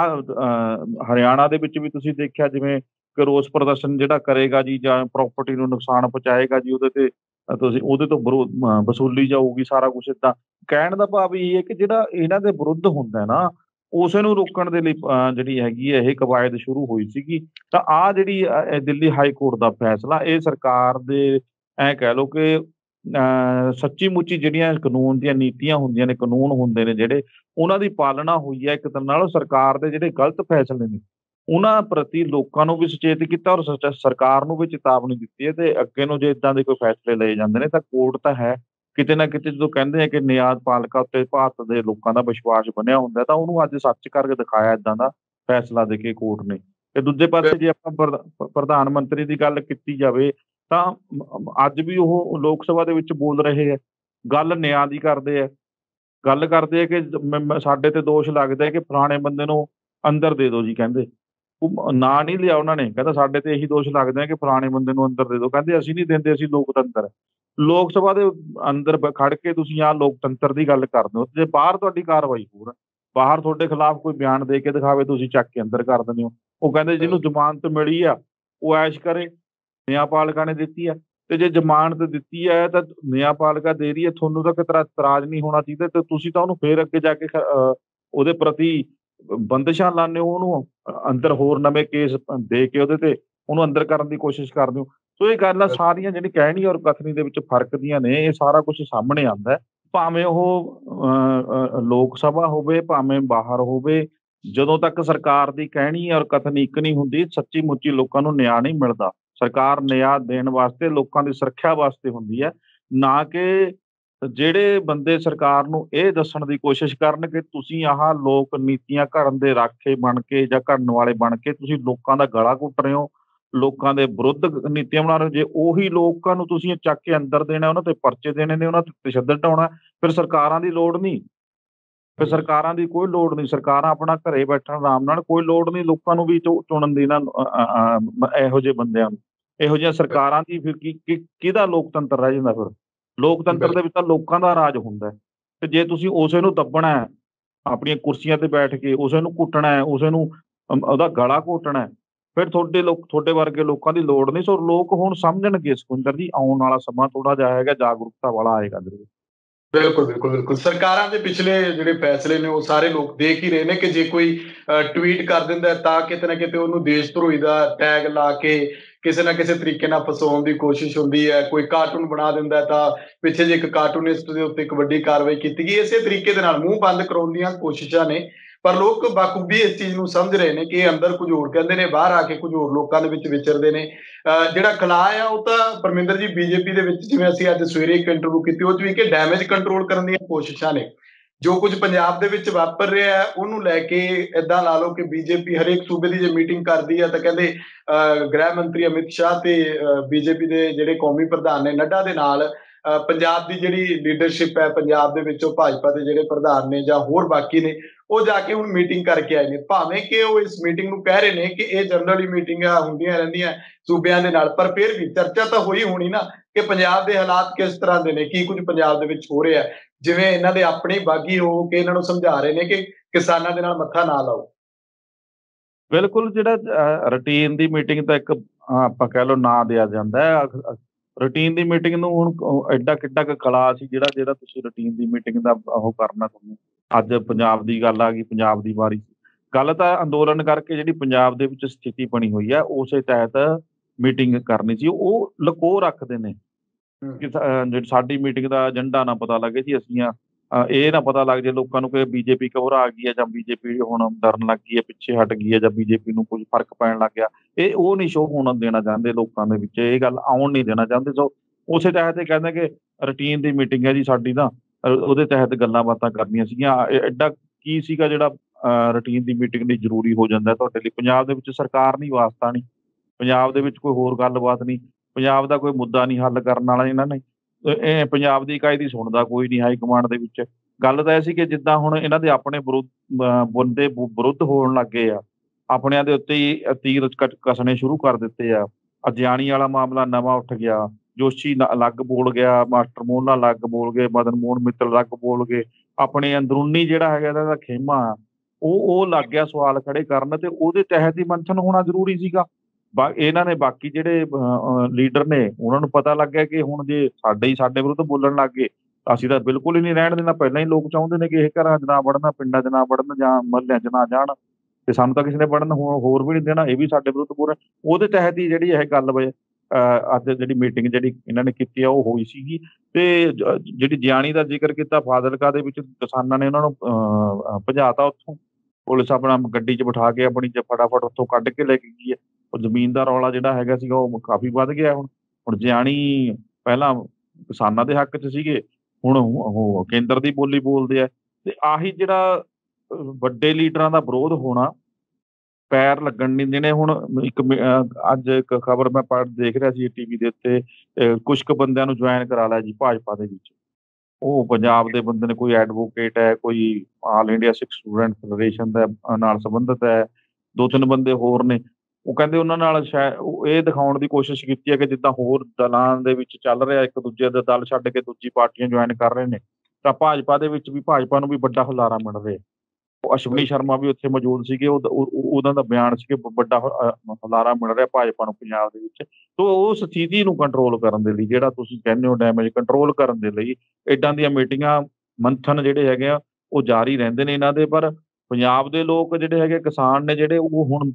ਹਰਿਆਣਾ ਦੇ ਵਿੱਚ ਵੀ ਤੁਸੀਂ ਦੇਖਿਆ ਜਿਵੇਂ ਕਿ ਰੋਸ ਪ੍ਰਦਰਸ਼ਨ ਜਿਹੜਾ ਕਰੇਗਾ ਜੀ ਜਾਂ ਪ੍ਰਾਪਰਟੀ ਨੂੰ ਨੁਕਸਾਨ ਪਹੁੰਚਾਏਗਾ ਜੀ ਉਹਦੇ ਤੇ ਤੁਸੀਂ ਉਹਦੇ ਤੋਂ ਵਸੂਲੀ ਜਾਊਗੀ ਸਾਰਾ ਕੁਛ ਏਦਾਂ। ਕਹਿਣ ਦਾ ਭਾਵ ਇਹ ਹੈ ਕਿ ਜਿਹੜਾ ਇਹਨਾਂ ਦੇ ਵਿਰੁੱਧ ਹੁੰਦਾ ਹੈ ਨਾ, ਉਸੇ ਨੂੰ ਰੋਕਣ ਦੇ ਲਈ ਜਿਹੜੀ ਹੈਗੀ ਹੈ ਇਹ ਕਵਾਇਦ ਸ਼ੁਰੂ ਹੋਈ ਸੀਗੀ। ਤਾਂ ਆਹ ਜਿਹੜੀ ਦਿੱਲੀ ਹਾਈ ਕੋਰਟ ਦਾ ਫੈਸਲਾ ਇਹ ਸਰਕਾਰ ਦੇ ਕਹਿ ਲਓ ਕਿ ਸੱਚੀ ਮੁੱਚੀ ਜਿਹੜੀਆਂ ਕਾਨੂੰਨ ਦੀਆਂ ਨੀਤੀਆਂ ਹੁੰਦੀਆਂ ਨੇ, ਕਾਨੂੰਨ ਹੁੰਦੇ ਨੇ ਜਿਹੜੇ, ਉਹਨਾਂ ਦੀ ਪਾਲਣਾ ਹੋਈ ਹੈ ਇੱਕ ਤਰ੍ਹਾਂ ਨਾਲ। ਸਰਕਾਰ ਦੇ ਜਿਹੜੇ ਗਲਤ ਫੈਸਲੇ ਨੇ ਉਹਨਾਂ ਪ੍ਰਤੀ ਲੋਕਾਂ ਨੂੰ ਵੀ ਸੁਚੇਤ ਕੀਤਾ ਔਰ ਸਰਕਾਰ ਨੂੰ ਵੀ ਚੇਤਾਵਨੀ ਦਿੱਤੀ ਹੈ। ਤੇ ਅੱਗੇ ਨੂੰ ਜੇ ਏਦਾਂ ਦੇ ਕੋਈ ਫੈਸਲੇ ਲਏ ਜਾਂਦੇ ਨੇ ਤਾਂ ਕੋਰਟ ਤਾਂ ਹੈ ਕਿਤੇ ਨਾ ਕਿਤੇ। ਜਦੋਂ ਕਹਿੰਦੇ ਆ ਕਿ ਨਿਆਂਪਾਲਿਕਾ ਉੱਤੇ ਭਾਰਤ ਦੇ ਲੋਕਾਂ ਦਾ ਵਿਸ਼ਵਾਸ ਬਣਿਆ ਹੁੰਦਾ ਤਾਂ ਉਹਨੂੰ ਅੱਜ ਸੱਚ ਕਰਕੇ ਦਿਖਾਇਆ ਏਦਾਂ ਦਾ ਫੈਸਲਾ ਦੇ ਕੇ ਕੋਰਟ ਨੇ। ਤੇ ਦੂਜੇ ਪਾਸੇ ਜੇ ਆਪਾਂ ਪ੍ਰਧਾਨ ਮੰਤਰੀ ਦੀ ਗੱਲ ਕੀਤੀ ਜਾਵੇ ਤਾਂ ਅੱਜ ਵੀ ਉਹ ਲੋਕ ਸਭਾ ਦੇ ਵਿੱਚ ਬੋਲ ਰਹੇ ਹੈ, ਗੱਲ ਨਿਆਂ ਦੀ ਕਰਦੇ ਆ। ਗੱਲ ਕਰਦੇ ਆ ਕਿ ਸਾਡੇ ਤੇ ਦੋਸ਼ ਲੱਗਦਾ ਹੈ ਕਿ ਫਲਾਣੇ ਬੰਦੇ ਨੂੰ ਅੰਦਰ ਦੇ ਦਿਓ ਜੀ। ਕਹਿੰਦੇ ਉਹ ਨਾਂ ਨਹੀਂ ਲਿਆ ਉਹਨਾਂ ਨੇ, ਕਹਿੰਦਾ ਸਾਡੇ ਤੇ ਇਹੀ ਦੋਸ਼ ਲੱਗਦੇ ਆ ਕਿ ਫਲਾਣੇ ਬੰਦੇ ਨੂੰ ਅੰਦਰ ਦੇ ਦਿਓ। ਕਹਿੰਦੇ ਅਸੀਂ ਨਹੀਂ ਦਿੰਦੇ, ਅਸੀਂ ਲੋਕਤੰਤਰ। ਲੋਕ ਸਭਾ ਦੇ ਅੰਦਰ ਖੜ ਕੇ ਤੁਸੀਂ ਆਹ ਲੋਕਤੰਤਰ ਦੀ ਗੱਲ ਕਰਦੇ ਹੋ, ਜੇ ਬਾਹਰ ਤੁਹਾਡੀ ਕਾਰਵਾਈ ਹੋਰ ਬਾਹਰ ਤੁਹਾਡੇ ਖਿਲਾਫ ਕੋਈ ਬਿਆਨ ਦੇ ਕੇ ਦਿਖਾਵੇ, ਤੁਸੀਂ ਚੱਕ ਕੇ ਅੰਦਰ ਕਰ ਦਿੰਦੇ ਹੋ। ਉਹ ਕਹਿੰਦੇ ਜਿਹਨੂੰ ਜ਼ਮਾਨਤ ਮਿਲੀ ਆ ਉਹ ਐਸ਼ ਕਰੇ, ਨਿਆਂਪਾਲਿਕਾ ਨੇ ਦਿੱਤੀ ਆ। ਤੇ ਜੇ ਜ਼ਮਾਨਤ ਦਿੱਤੀ ਹੈ ਤਾਂ ਨਿਆਂਪਾਲਿਕਾ ਦੇ ਰਹੀ ਹੈ, ਤੁਹਾਨੂੰ ਤਾਂ ਕਿਤੇ ਇਤਰਾਜ਼ ਨਹੀਂ ਹੋਣਾ ਚਾਹੀਦਾ। ਤੇ ਤੁਸੀਂ ਤਾਂ ਉਹਨੂੰ ਫੇਰ ਅੱਗੇ ਜਾ ਕੇ ਉਹਦੇ ਪ੍ਰਤੀ ਬੰਦਿਸ਼ਾਂ ਲਾਉਂਦੇ ਹੋ, ਉਹਨੂੰ ਅੰਦਰ ਹੋਰ ਨਵੇਂ ਕੇਸ ਦੇ ਕੇ ਉਹਦੇ ਤੇ ਉਹਨੂੰ ਅੰਦਰ ਕਰਨ ਦੀ ਕੋਸ਼ਿਸ਼ ਕਰਦੇ ਹੋ। ਸੋ ਇਹ ਗੱਲਾਂ ਸਾਰੀਆਂ ਜਿਹੜੀ ਕਹਿਣੀ ਔਰ ਕਥਨੀ ਦੇ ਵਿੱਚ ਫਰਕ ਦੀਆਂ ਨੇ, ਇਹ ਸਾਰਾ ਕੁਛ ਸਾਹਮਣੇ ਆਉਂਦਾ ਹੈ। ਭਾਵੇਂ ਉਹ ਲੋਕ ਸਭਾ ਹੋਵੇ, ਭਾਵੇਂ ਬਾਹਰ ਹੋਵੇ, ਜਦੋਂ ਤੱਕ ਸਰਕਾਰ ਦੀ ਕਹਿਣੀ ਔਰ ਕਥਨੀ ਇੱਕ ਨਹੀਂ ਹੁੰਦੀ, ਸੱਚੀ ਮੁੱਚੀ ਲੋਕਾਂ ਨੂੰ ਨਿਆਂ ਨਹੀਂ ਮਿਲਦਾ। ਸਰਕਾਰ ਨਿਆਂ ਦੇਣ ਵਾਸਤੇ, ਲੋਕਾਂ ਦੀ ਸੁਰੱਖਿਆ ਵਾਸਤੇ ਹੁੰਦੀ ਹੈ, ਨਾ ਕਿ ਜਿਹੜੇ ਬੰਦੇ ਸਰਕਾਰ ਨੂੰ ਇਹ ਦੱਸਣ ਦੀ ਕੋਸ਼ਿਸ਼ ਕਰਨ ਕਿ ਤੁਸੀਂ ਆਹ ਲੋਕ ਨੀਤੀਆਂ ਘੜਨ ਦੇ ਰਾਖੇ ਬਣ ਕੇ ਜਾਂ ਘੜਨ ਵਾਲੇ ਬਣ ਕੇ ਤੁਸੀਂ ਲੋਕਾਂ ਦਾ ਗਲਾ ਘੁੱਟ ਰਹੇ ਹੋ, ਲੋਕਾਂ ਦੇ ਵਿਰੁੱਧ ਨੀਤੀਆਂ ਬਣਾ ਰਹੇ ਹੋ। ਜੇ ਉਹੀ ਲੋਕਾਂ ਨੂੰ ਤੁਸੀਂ ਚੱਕ ਕੇ ਅੰਦਰ ਦੇਣਾ, ਉਹਨਾਂ ਤੇ ਪਰਚੇ ਦੇਣੇ ਨੇ, ਉਹਨਾਂ ਤੇ ਤਸ਼ੱਦਦ ਢਾਉਣਾ, ਫਿਰ ਸਰਕਾਰਾਂ ਦੀ ਲੋੜ ਨਹੀਂ। ਫਿਰ ਸਰਕਾਰਾਂ ਦੀ ਕੋਈ ਲੋੜ ਨਹੀਂ। ਸਰਕਾਰਾਂ ਆਪਣਾ ਘਰੇ ਬੈਠਣ ਆਰਾਮ ਨਾਲ, ਕੋਈ ਲੋੜ ਨਹੀਂ ਲੋਕਾਂ ਨੂੰ ਵੀ ਚੁਣਨ ਦੀ ਨਾ ਇਹੋ ਜਿਹੇ ਬੰਦਿਆਂ ਨੂੰ। ਇਹੋ ਜਿਹੀਆਂ ਸਰਕਾਰਾਂ ਦੀ ਫਿਰ ਕਿਹਦਾ ਲੋਕਤੰਤਰ ਰਹਿ ਜਾਂਦਾ ਫਿਰ? ਲੋਕਤੰਤਰ ਦੇ ਵਿੱਚ ਤਾਂ ਲੋਕਾਂ ਦਾ ਰਾਜ ਹੁੰਦਾ ਹੈ। ਤੇ ਜੇ ਤੁਸੀਂ ਉਸੇ ਨੂੰ ਦੱਬਣਾ ਹੈ, ਆਪਣੀਆਂ ਕੁਰਸੀਆਂ ਤੇ ਬੈਠ ਕੇ ਉਸੇ ਨੂੰ ਕੁੱਟਣਾ ਹੈ, ਉਸੇ ਨੂੰ ਉਹਦਾ ਗਲਾ ਘੋਟਣਾ ਹੈ, ਫਿਰ ਤੁਹਾਡੇ ਵਰਗੇ ਲੋਕਾਂ ਦੀ ਲੋੜ ਨਹੀਂ। ਸੋ ਲੋਕ ਹੁਣ ਸਮਝਣਗੇ ਸੁਖਵਿੰਦਰ ਜੀ, ਆਉਣ ਵਾਲਾ ਸਮਾਂ ਥੋੜਾ ਜਿਹਾ ਹੈਗਾ ਜਾਗਰੂਕਤਾ ਵਾਲਾ ਆਏਗਾ ਜ਼ਰੂਰ। ਬਿਲਕੁਲ ਬਿਲਕੁਲ ਬਿਲਕੁਲ। ਸਰਕਾਰਾਂ ਦੇ ਪਿਛਲੇ ਜਿਹੜੇ ਫੈਸਲੇ ਨੇ ਉਹ ਸਾਰੇ ਲੋਕ ਦੇਖ ਹੀ ਰਹੇ ਨੇ ਕਿ ਜੇ ਕੋਈ ਟਵੀਟ ਕਰ ਦਿੰਦਾ ਤਾਂ ਕਿਤੇ ਨਾ ਕਿਤੇ ਉਹਨੂੰ ਦੇਸ਼ ਧਰੋਹੀ ਦਾ ਟੈਗ ਲਾ ਕੇ ਕਿਸੇ ਨਾ ਕਿਸੇ ਤਰੀਕੇ ਨਾਲ ਫਸਾਉਣ ਦੀ ਕੋਸ਼ਿਸ਼ ਹੁੰਦੀ ਹੈ। ਕੋਈ ਕਾਰਟੂਨ ਬਣਾ ਦਿੰਦਾ ਤਾਂ ਪਿੱਛੇ ਜੇ ਇੱਕ ਕਾਰਟੂਨਿਸਟ ਦੇ ਉੱਤੇ ਇੱਕ ਵੱਡੀ ਕਾਰਵਾਈ ਕੀਤੀ ਗਈ। ਇਸੇ ਤਰੀਕੇ ਦੇ ਨਾਲ ਮੂੰਹ ਬੰਦ ਕਰਾਉਣ ਦੀਆਂ ਕੋਸ਼ਿਸ਼ਾਂ ਨੇ, ਪਰ ਲੋਕ ਬਾਖੂਬੀ ਇਸ ਚੀਜ਼ ਨੂੰ ਸਮਝ ਰਹੇ ਨੇ ਕਿ ਇਹ ਅੰਦਰ ਕੁਝ ਹੋਰ ਕਹਿੰਦੇ ਨੇ, ਬਾਹਰ ਆ ਕੇ ਕੁਝ ਹੋਰ ਲੋਕਾਂ ਦੇ ਵਿੱਚ ਵਿਚਰਦੇ ਨੇ। ਜਿਹੜਾ ਖਲਾਅ ਆ ਉਹ ਤਾਂ ਪਰਮਿੰਦਰ ਜੀ ਬੀਜੇਪੀ ਦੇ ਵਿੱਚ, ਜਿਵੇਂ ਅਸੀਂ ਅੱਜ ਸਵੇਰੇ ਇੱਕ ਇੰਟਰਵਿਊ ਕੀਤੀ ਉਹ 'ਚ ਵੀ, ਕਿ ਡੈਮੇਜ ਕੰਟਰੋਲ ਕਰਨ ਦੀਆਂ ਕੋਸ਼ਿਸ਼ਾਂ ਨੇ। ਜੋ ਕੁਝ ਪੰਜਾਬ ਦੇ ਵਿੱਚ ਵਾਪਰ ਰਿਹਾ ਹੈ ਉਹਨੂੰ ਲੈ ਕੇ ਏਦਾਂ ਲਾ ਲਓ ਕਿ ਬੀਜੇਪੀ ਹਰੇਕ ਸੂਬੇ ਦੀ ਜੇ ਮੀਟਿੰਗ ਕਰਦੀ ਹੈ ਤਾਂ ਕਹਿੰਦੇ ਗ੍ਰਹਿ ਮੰਤਰੀ ਅਮਿਤ ਸ਼ਾਹ ਤੇ ਬੀਜੇਪੀ ਦੇ ਜਿਹੜੇ ਕੌਮੀ ਪ੍ਰਧਾਨ ਨੇ ਨੱਡਾ ਦੇ ਨਾਲ ਪੰਜਾਬ ਦੀ ਜਿਹੜੀ ਲੀਡਰਸ਼ਿਪ ਹੈ ਪੰਜਾਬ ਦੇ ਵਿੱਚੋਂ, ਭਾਜਪਾ ਦੇ ਜਿਹੜੇ ਪ੍ਰਧਾਨ ਨੇ ਜਾਂ ਹੋਰ ਬਾਕੀ ਨੇ, ਉਹ ਜਾ ਕੇ ਹੁਣ ਮੀਟਿੰਗ ਕਰਕੇ ਆਏ ਨੇ। ਭਾਵੇਂ ਕਿ ਉਹ ਇਸ ਮੀਟਿੰਗ ਨੂੰ ਕਹਿ ਰਹੇ ਨੇ ਕਿ ਇਹ ਜਨਰਲੀ ਮੀਟਿੰਗਾਂ ਹੁੰਦੀਆਂ ਰਹਿੰਦੀਆਂ ਸੂਬਿਆਂ ਦੇ ਨਾਲ, ਪਰ ਫਿਰ ਵੀ ਚਰਚਾ ਤਾਂ ਹੋਈ ਹੋਣੀ ਨਾ ਕਿ ਪੰਜਾਬ ਦੇ ਹਾਲਾਤ ਕਿਸ ਤਰ੍ਹਾਂ ਦੇ ਨੇ, ਕੀ ਕੁਝ ਪੰਜਾਬ ਦੇ ਵਿੱਚ ਹੋ ਰਿਹਾ। ਜਿਵੇਂ ਇਹਨਾਂ ਦੇ ਆਪਣੇ ਬਾਗੀ ਹੋ ਕੇ ਇਹਨਾਂ ਨੂੰ ਸਮਝਾ ਰਹੇ ਨੇ ਕਿ ਕਿਸਾਨਾਂ ਦੇ ਨਾਲ ਮੱਥਾ ਨਾ ਲਾਓ। ਬਿਲਕੁਲ, ਜਿਹੜਾ ਰੂਟੀਨ ਦੀ ਮੀਟਿੰਗ ਤਾਂ ਇੱਕ ਆਪਾਂ ਕਹਿ ਲਓ ਨਾਂ ਦਿਆ ਜਾਂਦਾ ਹੈ। ਰੂਟੀਨ ਦੀ ਮੀਟਿੰਗ ਨੂੰ ਹੁਣ ਐਡਾ ਕਿੱਡਾ ਕੁ ਖਲਾਅ ਸੀ ਜਿਹੜਾ ਤੁਸੀਂ ਰੂਟੀਨ ਦੀ ਮੀਟਿੰਗ ਦਾ ਉਹ ਕਰਨਾ। ਤੁਹਾਨੂੰ ਅੱਜ ਪੰਜਾਬ ਦੀ ਗੱਲ ਆ ਗਈ, ਪੰਜਾਬ ਦੀ ਵਾਰੀ। ਗੱਲ ਤਾਂ ਅੰਦੋਲਨ ਕਰਕੇ ਜਿਹੜੀ ਪੰਜਾਬ ਦੇ ਵਿੱਚ ਸਥਿਤੀ ਬਣੀ ਹੋਈ ਹੈ ਉਸੇ ਤਹਿਤ ਮੀਟਿੰਗ ਕਰਨੀ ਸੀ। ਉਹ ਲੁਕੋ ਰੱਖਦੇ ਨੇ ਕਿ ਜਿਹੜੀ ਸਾਡੀ ਮੀਟਿੰਗ ਦਾ ਏਜੰਡਾ ਨਾ ਪਤਾ ਲੱਗੇ ਜੀ। ਅਸੀਂ ਇਹ ਨਾ ਪਤਾ ਲੱਗ ਜੇ ਲੋਕਾਂ ਨੂੰ ਕਿ ਬੀਜੇਪੀ ਘਬਰਾ ਗਈ ਹੈ ਜਾਂ ਬੀਜੇਪੀ ਹੁਣ ਡਰਨ ਲੱਗ ਗਈ ਹੈ, ਪਿੱਛੇ ਹਟ ਗਈ ਹੈ, ਜਾਂ ਬੀਜੇਪੀ ਨੂੰ ਕੁਝ ਫਰਕ ਪੈਣ ਲੱਗ ਗਿਆ। ਇਹ ਉਹ ਨਹੀਂ ਸ਼ੋਅ ਹੋਣ ਦੇਣਾ ਚਾਹੁੰਦੇ ਲੋਕਾਂ ਦੇ ਵਿੱਚ, ਇਹ ਗੱਲ ਆਉਣ ਨਹੀਂ ਦੇਣਾ ਚਾਹੁੰਦੇ। ਸੋ ਉਸੇ ਤਹਿਤ ਇਹ ਕਹਿੰਦੇ ਕਿ ਰੂਟੀਨ ਦੀ ਮੀਟਿੰਗ ਹੈ ਜੀ ਸਾਡੀ, ਤਾਂ ਉਹਦੇ ਤਹਿਤ ਗੱਲਾਂ ਬਾਤਾਂ ਕਰਨੀਆਂ ਸੀਗੀਆਂ। ਐਡਾ ਕੀ ਸੀਗਾ ਜਿਹੜਾ ਰੂਟੀਨ ਦੀ ਮੀਟਿੰਗ ਲਈ ਜ਼ਰੂਰੀ ਹੋ ਜਾਂਦਾ ਤੁਹਾਡੇ ਲਈ? ਪੰਜਾਬ ਦੇ ਵਿੱਚ ਸਰਕਾਰ ਨਹੀਂ, ਵਾਸਤਾ ਨਹੀਂ, ਪੰਜਾਬ ਦੇ ਵਿੱਚ ਕੋਈ ਹੋਰ ਗੱਲਬਾਤ ਨਹੀਂ, ਪੰਜਾਬ ਦਾ ਕੋਈ ਮੁੱਦਾ ਨਹੀਂ ਹੱਲ ਕਰਨ ਵਾਲਾ ਇਹਨਾਂ ਨੇ। ਇਹ ਪੰਜਾਬ ਦੀ ਇਕਾਈ ਦੀ ਸੁਣਦਾ ਕੋਈ ਨਹੀਂ ਹਾਈ ਕਮਾਂਡ ਦੇ ਵਿੱਚ। ਗੱਲ ਤਾਂ ਇਹ ਸੀ ਕਿ ਜਿੱਦਾਂ ਹੁਣ ਇਹਨਾਂ ਦੇ ਆਪਣੇ ਬੰਦੇ ਵਿਰੁੱਧ ਹੋਣ ਲੱਗ ਗਏ ਆ, ਆਪਣਿਆਂ ਦੇ ਉੱਤੇ ਹੀ ਤੀਰ ਕੱਸਣੇ ਸ਼ੁਰੂ ਕਰ ਦਿੱਤੇ ਆ। ਅਜਿਆਣੀ ਵਾਲਾ ਮਾਮਲਾ ਨਵਾਂ ਉੱਠ ਗਿਆ, ਜੋਸ਼ੀ ਅਲੱਗ ਬੋਲ ਗਿਆ, ਮਾਸਟਰ ਮੋਹਨ ਅਲੱਗ ਬੋਲ ਗਏ, ਮਦਨ ਮੋਹਨ ਮਿੱਤਲ ਅਲੱਗ ਬੋਲ ਗਏ। ਆਪਣੇ ਅੰਦਰੂਨੀ ਜਿਹੜਾ ਹੈਗਾ ਇਹਨਾਂ ਦਾ ਖੇਮਾ ਆ, ਉਹ ਲੱਗ ਗਿਆ ਸਵਾਲ ਖੜੇ ਕਰਨ, ਤੇ ਉਹਦੇ ਤਹਿਤ ਹੀ ਮੰਥਨ ਹੋਣਾ ਜ਼ਰੂਰੀ ਸੀਗਾ। ਇਹਨਾਂ ਨੇ ਬਾਕੀ ਜਿਹੜੇ ਲੀਡਰ ਨੇ ਉਹਨਾਂ ਨੂੰ ਪਤਾ ਲੱਗ ਗਿਆ ਕਿ ਹੁਣ ਜੇ ਸਾਡੇ ਵਿਰੁੱਧ ਬੋਲਣ ਲੱਗ ਗਏ, ਅਸੀਂ ਤਾਂ ਬਿਲਕੁਲ ਹੀ ਨਹੀਂ ਰਹਿਣ ਦੇਣਾ। ਪਹਿਲਾਂ ਹੀ ਲੋਕ ਚਾਹੁੰਦੇ ਨੇ ਕਿ ਇਹ ਘਰਾਂ 'ਚ ਨਾ ਵੜਨ, ਪਿੰਡਾਂ 'ਚ ਨਾ ਵੜਨ, ਜਾਂ ਮੁਹੱਲਿਆਂ 'ਚ ਨਾ ਜਾਣ, ਤੇ ਸਾਨੂੰ ਤਾਂ ਕਿਸੇ ਨੇ ਵੜਨ ਹੋਰ ਵੀ ਨਹੀਂ ਦੇਣਾ, ਇਹ ਵੀ ਸਾਡੇ ਵਿਰੁੱਧ ਬੋਲ। ਉਹਦੇ ਤਹਿਤ ਹੀ ਜਿਹੜੀ ਇਹ ਗੱਲ ਅੱਜ ਜਿਹੜੀ ਮੀਟਿੰਗ ਜਿਹੜੀ ਇਹਨਾਂ ਨੇ ਕੀਤੀ ਆ ਉਹ ਹੋਈ ਸੀਗੀ। ਤੇ ਜਿਹੜੀ ਜਿਆਣੀ ਦਾ ਜ਼ਿਕਰ ਕੀਤਾ, ਫਾਜ਼ਿਲਕਾ ਦੇ ਵਿੱਚ ਕਿਸਾਨਾਂ ਨੇ ਉਹਨਾਂ ਨੂੰ ਭਜਾਤਾ ਉੱਥੋਂ। ਪੁਲਿਸ ਆਪਣਾ ਗੱਡੀ 'ਚ ਬਿਠਾ ਕੇ ਆਪਣੀ ਫਟਾਫਟ ਉੱਥੋਂ ਕੱਢ ਕੇ ਲੈ ਕੇ ਗਈ ਹੈ। ਉਹ ਜ਼ਮੀਨ ਦਾ ਰੌਲਾ ਜਿਹੜਾ ਹੈਗਾ ਸੀਗਾ ਉਹ ਕਾਫੀ ਵੱਧ ਗਿਆ। ਹੁਣ ਜਿਆਣੀ ਪਹਿਲਾਂ ਕਿਸਾਨਾਂ ਦੇ ਹੱਕ 'ਚ ਸੀਗੇ, ਹੁਣ ਉਹ ਕੇਂਦਰ ਦੀ ਬੋਲੀ ਬੋਲਦੇ ਆ। ਤੇ ਆਹੀ ਜਿਹੜਾ ਵੱਡੇ ਲੀਡਰਾਂ ਦਾ ਵਿਰੋਧ ਹੋਣਾ, ਪੈਰ ਲੱਗਣ ਨਹੀਂ ਦੇਣੇ। ਹੁਣ ਅੱਜ ਇੱਕ ਖਬਰ ਮੈਂ ਦੇਖ ਰਿਹਾ ਸੀ ਟੀਵੀ ਦੇ ਉੱਤੇ, ਕੁਛ ਕੁ ਬੰਦਿਆਂ ਨੂੰ ਜੁਆਇਨ ਕਰਾ ਲਿਆ ਜੀ ਭਾਜਪਾ ਦੇ ਵਿੱਚ। ਉਹ ਪੰਜਾਬ ਦੇ ਬੰਦੇ ਨੇ, ਕੋਈ ਐਡਵੋਕੇਟ ਹੈ, ਕੋਈ all India Sikh student federation ਦਾ ਨਾਲ ਸੰਬੰਧਿਤ ਹੈ, 2-3 ਬੰਦੇ ਹੋਰ ਨੇ। ਉਹ ਕਹਿੰਦੇ ਉਹਨਾਂ ਨਾਲ ਸ਼ਾਇਦ ਇਹ ਦਿਖਾਉਣ ਦੀ ਕੋਸ਼ਿਸ਼ ਕੀਤੀ ਹੈ ਕਿ ਜਿੱਦਾਂ ਹੋਰ ਦਲਾਂ ਦੇ ਵਿੱਚ ਚੱਲ ਰਿਹਾ, ਇੱਕ ਦੂਜੇ ਦਾ ਦਲ ਛੱਡ ਕੇ ਦੂਜੀ ਪਾਰਟੀਆਂ ਜੁਆਇਨ ਕਰ ਰਹੇ ਨੇ, ਤਾਂ ਭਾਜਪਾ ਦੇ ਵਿੱਚ ਵੀ ਭਾਜਪਾ ਨੂੰ ਵੀ ਵੱਡਾ ਹੁਲਾਰਾ ਮਿਲ ਰਿਹਾ। ਉਹ ਅਸ਼ਵਨੀ ਸ਼ਰਮਾ ਵੀ ਉੱਥੇ ਮੌਜੂਦ ਸੀਗੇ, ਉਹਨਾਂ ਦਾ ਬਿਆਨ ਸੀ ਕਿ ਵੱਡਾ ਹੁਲਾਰਾ ਮਿਲ ਰਿਹਾ ਭਾਜਪਾ ਨੂੰ ਪੰਜਾਬ ਦੇ ਵਿੱਚ। ਤੋ ਉਸ ਸਥਿਤੀ ਨੂੰ ਕੰਟਰੋਲ ਕਰਨ ਦੇ ਲਈ, ਜਿਹੜਾ ਤੁਸੀਂ ਕਹਿੰਦੇ ਹੋ ਡੈਮੇਜ ਕੰਟਰੋਲ ਕਰਨ ਦੇ ਲਈ, ਏਦਾਂ ਦੀਆਂ ਮੀਟਿੰਗਾਂ, ਮੰਥਨ ਜਿਹੜੇ ਹੈਗੇ ਆ ਉਹ ਜਾਰੀ ਰਹਿੰਦੇ ਨੇ ਇਹਨਾਂ ਦੇ। ਪਰ ਪੰਜਾਬ ਦੇ ਲੋਕ ਜਿਹੜੇ ਹੈਗੇ, ਕਿਸਾਨ ਨੇ ਜਿਹੜੇ, ਉਹ ਹੁਣ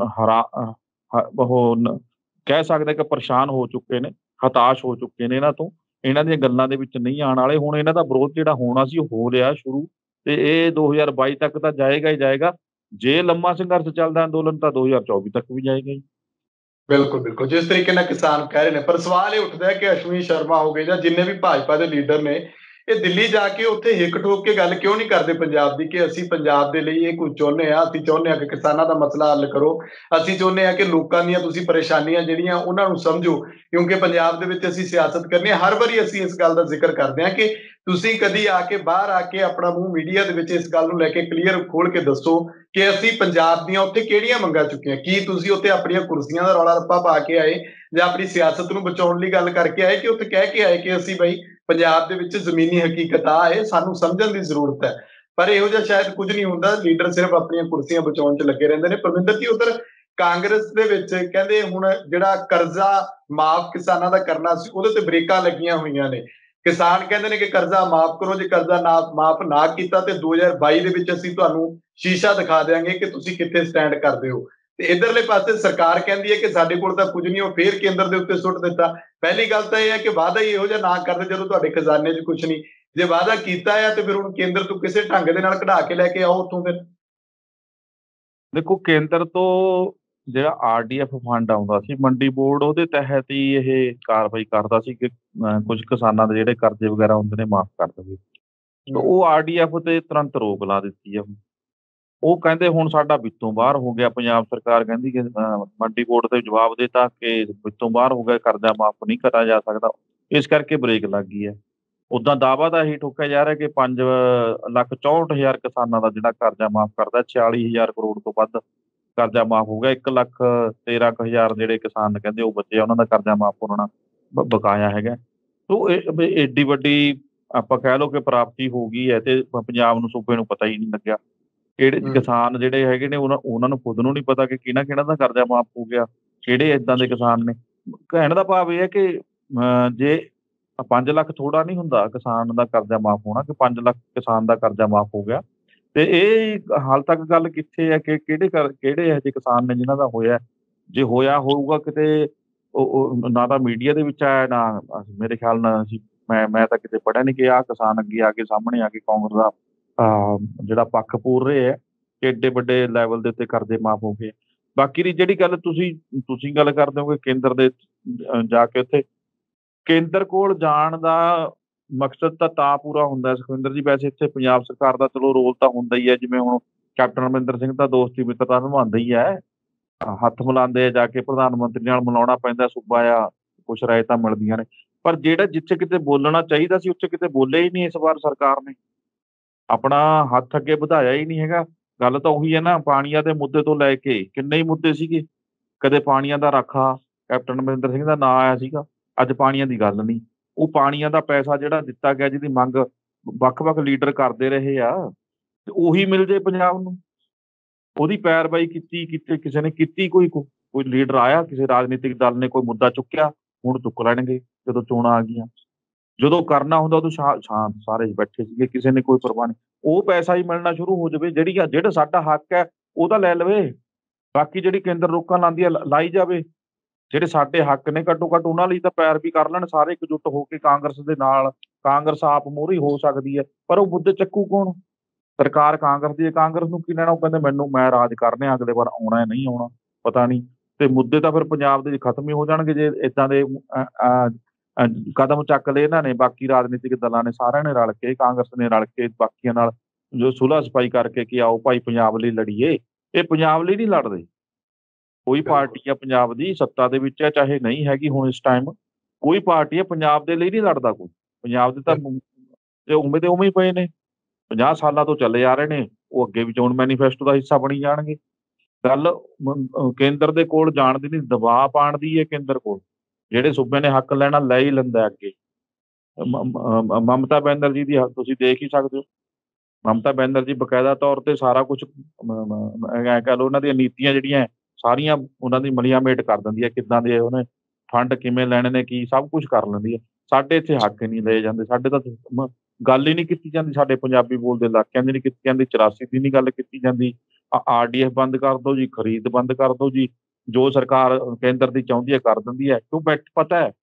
ਕਹਿ ਸਕਦੇ ਕਿ ਪਰੇਸ਼ਾਨ ਹੋ ਚੁੱਕੇ ਨੇ, ਹਤਾਸ਼ ਹੋ ਚੁੱਕੇ ਨੇ ਇਹਨਾਂ ਤੋਂ। ਇਹਨਾਂ ਦੀਆਂ ਗੱਲਾਂ ਦੇ ਵਿੱਚ ਨਹੀਂ ਆਉਣ ਵਾਲੇ। ਹੁਣ ਇਹਨਾਂ ਦਾ ਵਿਰੋਧ ਜਿਹੜਾ ਹੋਣਾ ਸੀ ਉਹ ਹੋ ਰਿਹਾ ਸ਼ੁਰੂ, ਤੇ ਇਹ 2022 ਤੱਕ ਤਾਂ ਜਾਏਗਾ ਹੀ ਜਾਏਗਾ। ਜੇ ਲੰਮਾ ਸੰਘਰਸ਼ ਚੱਲਦਾ ਅੰਦੋਲਨ, ਤਾਂ 2024 ਤੱਕ ਵੀ ਜਾਏਗਾ ਜੀ। ਬਿਲਕੁਲ ਬਿਲਕੁਲ, ਜਿਸ ਤਰੀਕੇ ਨਾਲ ਕਿਸਾਨ ਕਹਿ ਰਹੇ ਨੇ। ਪਰ ਸਵਾਲ ਇਹ ਉੱਠਦਾ ਹੈ ਕਿ ਅਸ਼ਵਨੀ ਸ਼ਰਮਾ ਹੋ ਗਏ ਜਾਂ ਜਿੰਨੇ ਵੀ ਭਾਜਪਾ ਦੇ ਲੀਡਰ ਨੇ, ਇਹ ਦਿੱਲੀ ਜਾ ਕੇ ਉੱਥੇ ਹਿੱਕ ਠੋਕ ਕੇ ਗੱਲ ਕਿਉਂ ਨਹੀਂ ਕਰਦੇ ਪੰਜਾਬ ਦੀ, ਕਿ ਅਸੀਂ ਪੰਜਾਬ ਦੇ ਲਈ ਇਹ ਕੁਝ ਚਾਹੁੰਦੇ ਹਾਂ, ਅਸੀਂ ਚਾਹੁੰਦੇ ਹਾਂ ਕਿ ਕਿਸਾਨਾਂ ਦਾ ਮਸਲਾ ਹੱਲ ਕਰੋ, ਅਸੀਂ ਚਾਹੁੰਦੇ ਹਾਂ ਕਿ ਲੋਕਾਂ ਦੀਆਂ ਤੁਸੀਂ ਪਰੇਸ਼ਾਨੀਆਂ ਜਿਹੜੀਆਂ ਉਹਨਾਂ ਨੂੰ ਸਮਝੋ, ਕਿਉਂਕਿ ਪੰਜਾਬ ਦੇ ਵਿੱਚ ਅਸੀਂ ਸਿਆਸਤ ਕਰਨੀ ਹੈ। ਹਰ ਵਾਰੀ ਅਸੀਂ ਇਸ ਗੱਲ ਦਾ ਜ਼ਿਕਰ ਕਰਦੇ ਹਾਂ ਕਿ ਤੁਸੀਂ ਕਦੀ ਆ ਕੇ ਬਾਹਰ ਆ ਕੇ ਆਪਣਾ ਮੂੰਹ ਮੀਡੀਆ ਦੇ ਵਿੱਚ ਇਸ ਗੱਲ ਨੂੰ ਲੈ ਕੇ ਕਲੀਅਰ ਖੋਲ ਕੇ ਦੱਸੋ ਕਿ ਅਸੀਂ ਪੰਜਾਬ ਦੀਆਂ ਉੱਥੇ ਕਿਹੜੀਆਂ ਮੰਗਾਂ ਚੁੱਕੀਆਂ। ਕੀ ਤੁਸੀਂ ਉੱਥੇ ਆਪਣੀਆਂ ਕੁਰਸੀਆਂ ਦਾ ਰੌਲਾ ਰੱਪਾ ਪਾ ਕੇ ਆਏ, ਜਾਂ ਆਪਣੀ ਸਿਆਸਤ ਨੂੰ ਬਚਾਉਣ ਲਈ ਗੱਲ ਕਰਕੇ ਆਏ, ਕਿ ਉੱਥੇ ਕਹਿ ਕੇ ਆਏ ਕਿ ਅਸੀਂ ਬਈ ਪੰਜਾਬ ਦੇ ਵਿੱਚ ਜ਼ਮੀਨੀ ਹਕੀਕਤ ਆ ਇਹ ਸਾਨੂੰ ਸਮਝਣ ਦੀ ਜ਼ਰੂਰਤ ਹੈ। ਪਰ ਇਹੋ ਜਿਹਾ ਸ਼ਾਇਦ ਕੁਝ ਨਹੀਂ ਹੁੰਦਾ, ਲੀਡਰ ਸਿਰਫ ਆਪਣੀਆਂ ਕੁਰਸੀਆਂ ਬਚਾਉਣ 'ਚ ਲੱਗੇ ਰਹਿੰਦੇ ਨੇ। ਪਰਮਿੰਦਰ ਜੀ, ਉਧਰ ਕਾਂਗਰਸ ਦੇ ਵਿੱਚ ਕਹਿੰਦੇ ਹੁਣ ਜਿਹੜਾ ਕਰਜ਼ਾ ਮਾਫ ਕਿਸਾਨਾਂ ਦਾ ਕਰਨਾ ਸੀ, ਉਹਦੇ ਤੇ ਬ੍ਰੇਕਾਂ ਲੱਗੀਆਂ ਹੋਈਆਂ ਨੇ। ਕਿਸਾਨ ਕਹਿੰਦੇ ਨੇ ਕਿ ਕਰਜ਼ਾ ਮਾਫ ਕਰੋ, ਜੇ ਕਰਜ਼ਾ ਮਾਫ ਨਾ ਕੀਤਾ ਤੇ 2022 ਦੇ ਵਿੱਚ ਅਸੀਂ ਤੁਹਾਨੂੰ ਸ਼ੀਸ਼ਾ ਦਿਖਾ ਦਿਆਂਗੇ ਕਿ ਤੁਸੀਂ ਕਿੱਥੇ ਸਟੈਂਡ ਕਰਦੇ ਹੋ। ਤੇ ਇਧਰਲੇ ਪਾਸੇ ਸਰਕਾਰ ਕਹਿੰਦੀ ਹੈ ਕਿ ਸਾਡੇ ਕੋਲ ਤਾਂ ਕੁਝ ਨਹੀਂ, ਉਹ ਫੇਰ ਕੇਂਦਰ ਦੇ ਉੱਤੇ ਸੁੱਟ ਦਿੱਤਾ। ਪਹਿਲੀ ਗੱਲ ਤਾਂ ਇਹ ਹੈ ਕਿ ਵਾਅਦਾ ਹੀ ਇਹੋ ਜਿਹਾ ਨਾ ਕਰਦੇ ਜਦੋਂ ਤੁਹਾਡੇ ਖਜ਼ਾਨੇ 'ਚ ਕੁਝ ਨਹੀਂ। ਜੇ ਵਾਅਦਾ ਕੀਤਾ ਆ ਤੇ ਫਿਰ ਹੁਣ ਕੇਂਦਰ ਤੋਂ ਕਿਸੇ ਢੰਗ ਦੇ ਨਾਲ ਕਢਾ ਕੇ ਲੈ ਕੇ ਆਓ ਉੱਥੋਂ। ਫਿਰ ਦੇਖੋ, ਕੇਂਦਰ ਤੋਂ ਜਿਹੜਾ ਆਰਡੀਐਫ ਫੰਡ ਆਉਂਦਾ ਸੀ ਮੰਡੀ ਬੋਰਡ, ਉਹਦੇ ਤਹਿਤ ਹੀ ਇਹ ਕਾਰਵਾਈ ਕਰਦਾ ਸੀ ਕਿ ਕੁਝ ਕਿਸਾਨਾਂ ਦੇ ਜਿਹੜੇ ਕਰਜ਼ੇ ਵਗੈਰਾ ਹੁੰਦੇ ਨੇ ਮਾਫ ਕਰ ਦੇਵੇ। ਉਹ ਆਰਡੀਐਫ ਤੇ ਤੁਰੰਤ ਰੋਕ ਲਾ ਦਿੱਤੀ ਆ। ਉਹ ਕਹਿੰਦੇ ਹੁਣ ਸਾਡਾ ਵਿੱਤੋਂ ਬਾਹਰ ਹੋ ਗਿਆ। ਪੰਜਾਬ ਸਰਕਾਰ ਕਹਿੰਦੀ ਕਿ ਮੰਡੀ ਬੋਰਡ ਤੇ ਜਵਾਬ ਦਿੱਤਾ ਕਿ ਵਿੱਤੋਂ ਬਾਹਰ ਹੋ ਗਿਆ, ਕਰਜ਼ਾ ਮਾਫ ਨਹੀਂ ਕਰਿਆ ਜਾ ਸਕਦਾ, ਇਸ ਕਰਕੇ ਬ੍ਰੇਕ ਲੱਗ ਗਈ ਹੈ। ਉਦਾਂ ਦਾਅਵਾ ਤਾਂ ਇਹੀ ਠੋਕਿਆ ਜਾ ਰਿਹਾ ਕਿ 5,64,000 ਕਿਸਾਨਾਂ ਦਾ ਜਿਹੜਾ ਕਰਜ਼ਾ ਮਾਫ ਕਰਦਾ, 46,000 ਕਰੋੜ ਤੋਂ ਵੱਧ ਕਰਜ਼ਾ ਮਾਫ ਹੋ ਗਿਆ। 1,13,000 ਜਿਹੜੇ ਕਿਸਾਨ ਕਹਿੰਦੇ ਉਹ ਬੱਚੇ, ਉਹਨਾਂ ਦਾ ਕਰਜ਼ਾ ਮਾਫ ਹੋਣਾ ਬਕਾਇਆ ਹੈਗਾ। ਤੋ ਏਡੀ ਵੱਡੀ ਆਪਾਂ ਕਹਿ ਲਓ ਕਿ ਪ੍ਰਾਪਤੀ ਹੋ ਗਈ ਹੈ, ਤੇ ਪੰਜਾਬ ਨੂੰ, ਸੂਬੇ ਨੂੰ ਪਤਾ ਹੀ ਨਹੀਂ ਲੱਗਿਆ। ਕਿਹੜੇ ਕਿਸਾਨ ਜਿਹੜੇ ਹੈਗੇ ਨੇ, ਉਹਨਾਂ ਨੂੰ ਖੁਦ ਨੂੰ ਨਹੀਂ ਪਤਾ ਕਿ ਕਿਹਨਾਂ ਦਾ ਕਰਜ਼ਾ ਮਾਫ ਹੋ ਗਿਆ, ਕਿਹੜੇ ਏਦਾਂ ਦੇ ਕਿਸਾਨ ਨੇ। ਕਹਿਣ ਦਾ ਭਾਵ ਇਹ ਹੈ ਕਿ ਜੇ 5 ਲੱਖ ਥੋੜਾ ਨਹੀਂ ਹੁੰਦਾ ਕਿਸਾਨ ਦਾ ਕਰਜ਼ਾ ਮਾਫ ਹੋਣਾ, ਕਿ 5 ਲੱਖ ਕਿਸਾਨ ਦਾ ਕਰਜ਼ਾ ਮਾਫ ਹੋ ਗਿਆ। ਤੇ ਇਹ ਹਾਲ ਤੱਕ ਗੱਲ ਕਿੱਥੇ ਹੈ ਕਿ ਕਿਹੜੇ ਇਹੋ ਜਿਹੇ ਕਿਸਾਨ ਨੇ ਜਿਨ੍ਹਾਂ ਦਾ ਹੋਇਆ। ਜੇ ਹੋਇਆ ਹੋਊਗਾ ਕਿਤੇ, ਉਹ ਨਾ ਤਾਂ ਮੀਡੀਆ ਦੇ ਵਿੱਚ ਆਇਆ, ਨਾ ਮੇਰੇ ਖਿਆਲ ਨਾਲ ਮੈਂ ਤਾਂ ਕਿਤੇ ਪੜ੍ਹਿਆ ਨਹੀਂ ਕਿ ਆਹ ਕਿਸਾਨ ਅੱਗੇ ਆ ਕੇ ਸਾਹਮਣੇ ਆ ਕੇ ਕਾਂਗਰਸ ਦਾ ਜਿਹੜਾ ਪੱਖ ਪੂਰ ਰਹੇ ਹੈ ਕਿ ਏਡੇ ਵੱਡੇ ਲੈਵਲ ਦੇ ਉੱਤੇ ਕਰਜ਼ੇ ਮਾਫ ਹੋ ਗਏ। ਬਾਕੀ ਦੀ ਜਿਹੜੀ ਗੱਲ ਤੁਸੀਂ ਗੱਲ ਕਰਦੇ ਹੋ ਕਿ ਕੇਂਦਰ ਦੇ ਜਾ ਕੇ ਉੱਥੇ, ਕੇਂਦਰ ਕੋਲ ਜਾਣ ਦਾ ਮਕਸਦ ਤਾਂ ਪੂਰਾ ਹੁੰਦਾ ਸੁਖਵਿੰਦਰ ਜੀ। ਵੈਸੇ ਇੱਥੇ ਪੰਜਾਬ ਸਰਕਾਰ ਦਾ ਚਲੋ ਰੋਲ ਤਾਂ ਹੁੰਦਾ ਹੀ ਹੈ, ਜਿਵੇਂ ਹੁਣ ਕੈਪਟਨ ਅਮਰਿੰਦਰ ਸਿੰਘ ਤਾਂ ਦੋਸਤੀ ਮਿੱਤਰਤਾ ਨਿਭਾਉਂਦਾ ਹੀ ਹੈ। ਹੱਥ ਮਿਲਾਉਂਦੇ ਆ, ਜਾ ਕੇ ਪ੍ਰਧਾਨ ਮੰਤਰੀ ਨਾਲ ਮਿਲਾਉਣਾ ਪੈਂਦਾ ਸੂਬਾ ਆ, ਕੁਛ ਰਾਇਤਾਂ ਮਿਲਦੀਆਂ ਨੇ। ਪਰ ਜਿਹੜਾ ਜਿੱਥੇ ਕਿਤੇ ਬੋਲਣਾ ਚਾਹੀਦਾ ਸੀ ਉੱਥੇ ਕਿਤੇ ਬੋਲਿਆ ਹੀ ਨਹੀਂ ਇਸ ਵਾਰ ਸਰਕਾਰ ਨੇ, ਆਪਣਾ ਹੱਥ ਅੱਗੇ ਵਧਾਇਆ ਹੀ ਨਹੀਂ ਹੈਗਾ। ਗੱਲ ਤਾਂ ਉਹੀ ਹੈ ਨਾ, ਪਾਣੀਆਂ ਦੇ ਮੁੱਦੇ ਤੋਂ ਲੈ ਕੇ ਕਿੰਨੇ ਹੀ ਮੁੱਦੇ ਸੀਗੇ। ਕਦੇ ਪਾਣੀਆਂ ਦਾ ਰਾਖਾ ਕੈਪਟਨ ਅਮਰਿੰਦਰ ਸਿੰਘ ਦਾ ਨਾਂ ਆਇਆ ਸੀਗਾ, ਅੱਜ ਪਾਣੀਆਂ ਦੀ ਗੱਲ ਨਹੀਂ। ਉਹ ਪਾਣੀਆਂ ਦਾ ਪੈਸਾ ਜਿਹੜਾ ਦਿੱਤਾ ਗਿਆ, ਜਿਹਦੀ ਮੰਗ ਵੱਖ-ਵੱਖ ਲੀਡਰ ਕਰਦੇ ਰਹੇ ਆ, ਤੇ ਉਹੀ ਮਿਲ ਜੇ ਪੰਜਾਬ ਨੂੰ। ਉਹਦੀ ਪੈਰਵਾਈ ਕਿਤੇ ਕਿਸੇ ਨੇ ਕੀਤੀ? ਕੋਈ ਲੀਡਰ ਆਇਆ, ਕਿਸੇ ਰਾਜਨੀਤਿਕ ਦਲ ਨੇ ਕੋਈ ਮੁੱਦਾ ਚੁੱਕਿਆ? ਹੁਣ ਚੁੱਕ ਲੈਣਗੇ ਜਦੋਂ ਚੋਣਾਂ ਆ ਗਈਆਂ। ਜਦੋਂ ਕਰਨਾ ਹੁੰਦਾ ਉਦੋਂ ਸ਼ਾਂਤ ਸਾਰੇ ਬੈਠੇ ਸੀਗੇ, ਕਿਸੇ ਨੇ ਕੋਈ ਪਰਵਾਹ ਨਹੀਂ। ਉਹ ਪੈਸਾ ਹੀ ਮਿਲਣਾ ਸ਼ੁਰੂ ਹੋ ਜਾਵੇ, ਜਿਹੜਾ ਸਾਡਾ ਹੱਕ ਹੈ ਉਹ ਤਾਂ ਲੈ ਲਵੇ। ਬਾਕੀ ਜਿਹੜੀ ਕੇਂਦਰ ਰੋਕਾਂ ਲਾਉਂਦੀ ਹੈ ਲਾਈ ਜਾਵੇ। ਜਿਹੜੇ ਸਾਡੇ ਹੱਕ ਨੇ ਘੱਟੋ ਘੱਟ ਉਹਨਾਂ ਲਈ ਤਾਂ ਪੈਰਵੀ ਕਰ ਲੈਣ ਸਾਰੇ ਇਕਜੁੱਟ ਹੋ ਕੇ ਕਾਂਗਰਸ ਦੇ ਨਾਲ। ਕਾਂਗਰਸ ਆਪ ਮੋਹਰੀ ਹੋ ਸਕਦੀ ਹੈ, ਪਰ ਉਹ ਮੁੱਦੇ ਚੱਕੂ ਕੌਣ? ਸਰਕਾਰ ਕਾਂਗਰਸ ਦੀ ਹੈ, ਕਾਂਗਰਸ ਨੂੰ ਕੀ ਲੈਣਾ? ਉਹ ਕਹਿੰਦੇ ਮੈਂ ਰਾਜ ਕਰਨੇ, ਅਗਲੇ ਵਾਰ ਆਉਣਾ ਨਹੀਂ ਆਉਣਾ ਪਤਾ ਨਹੀਂ। ਤੇ ਮੁੱਦੇ ਤਾਂ ਫਿਰ ਪੰਜਾਬ ਦੇ ਖਤਮ ਹੀ ਹੋ ਜਾਣਗੇ ਜੇ ਏਦਾਂ ਦੇ ਕਦਮ ਚੱਕ ਲਏ ਇਹਨਾਂ ਨੇ। ਬਾਕੀ ਰਾਜਨੀਤਿਕ ਦਲਾਂ ਨੇ, ਸਾਰਿਆਂ ਨੇ ਰਲ ਕੇ, ਕਾਂਗਰਸ ਨੇ ਰਲ ਕੇ ਬਾਕੀਆਂ ਨਾਲ ਜੋ ਸੁਲ੍ਹਾ ਸਫਾਈ ਕਰਕੇ ਕਿ ਆਓ ਭਾਈ ਪੰਜਾਬ ਲਈ ਲੜੀਏ। ਇਹ ਪੰਜਾਬ ਲਈ ਨਹੀਂ ਲੜਦੇ। ਕੋਈ ਪਾਰਟੀ ਆ ਪੰਜਾਬ ਦੀ ਸੱਤਾ ਦੇ ਵਿੱਚ ਹੈ, ਚਾਹੇ ਨਹੀਂ ਹੈਗੀ ਹੁਣ ਇਸ ਟਾਈਮ, ਕੋਈ ਪਾਰਟੀ ਹੈ ਪੰਜਾਬ ਦੇ ਲਈ ਨਹੀਂ ਲੜਦਾ ਕੋਈ। ਪੰਜਾਬ ਦੇ ਤਾਂ ਉਵੇਂ ਦੇ ਉਵੇਂ ਹੀ ਪਏ ਨੇ, 50 ਸਾਲਾਂ ਤੋਂ ਚੱਲੇ ਆ ਰਹੇ ਨੇ। ਉਹ ਅੱਗੇ ਵੀ ਚੋਣ ਮੈਨੀਫੈਸਟੋ ਦਾ ਹਿੱਸਾ ਬਣੀ ਜਾਣਗੇ। ਗੱਲ ਕੇਂਦਰ ਦੇ ਕੋਲ ਜਾਣ ਦੀ ਨਹੀਂ, ਦਬਾਅ ਪਾਉਣ ਦੀ ਹੈ ਕੇਂਦਰ ਕੋਲ। ਜਿਹੜੇ ਸੂਬੇ ਨੇ ਹੱਕ ਲੈਣਾ ਲੈ ਹੀ ਲੈਂਦਾ ਅੱਗੇ। ਮਮਤਾ ਬੈਨਰਜੀ ਦੀ ਤੁਸੀਂ ਦੇਖ ਹੀ ਸਕਦੇ ਹੋ। ਮਮਤਾ ਬੈਨਰਜੀ ਬਕਾਇਦਾ ਤੌਰ ਤੇ ਸਾਰਾ ਕੁਛ ਐਂ ਕਹਿ ਲਓ, ਉਹਨਾਂ ਦੀਆਂ ਨੀਤੀਆਂ ਜਿਹੜੀਆਂ ਸਾਰੀਆਂ ਉਹਨਾਂ ਦੀ ਮਲੀਆਮੇਟ ਕਰ ਦਿੰਦੀ ਹੈ। ਕਿੱਦਾਂ ਦੇ ਉਹਨੇ ਫੰਡ ਕਿਵੇਂ ਲੈਣੇ ਨੇ, ਕੀ ਸਭ ਕੁਛ ਕਰ ਲੈਂਦੀ ਹੈ। ਸਾਡੇ ਇੱਥੇ ਹੱਕ ਹੀ ਨਹੀਂ ਲਏ ਜਾਂਦੇ। ਸਾਡੇ ਤਾਂ ਗੱਲ ਹੀ ਨਹੀਂ ਕੀਤੀ ਜਾਂਦੀ। ਸਾਡੇ ਪੰਜਾਬੀ ਬੋਲਦੇ ਇਲਾਕਿਆਂ ਦੀ ਨਹੀਂ ਕੀਤੀ ਜਾਂਦੀ। 84 ਦੀ ਨਹੀਂ ਗੱਲ ਕੀਤੀ ਜਾਂਦੀ। RDF ਬੰਦ ਕਰ ਦਿਓ ਜੀ, ਖਰੀਦ ਬੰਦ ਕਰ ਦਿਓ ਜੀ। ਜੋ ਸਰਕਾਰ ਕੇਂਦਰ ਦੀ ਚਾਹੁੰਦੀ ਹੈ ਕਰ ਦਿੰਦੀ ਹੈ। ਕਿਉਂ? ਪਤਾ ਹੈ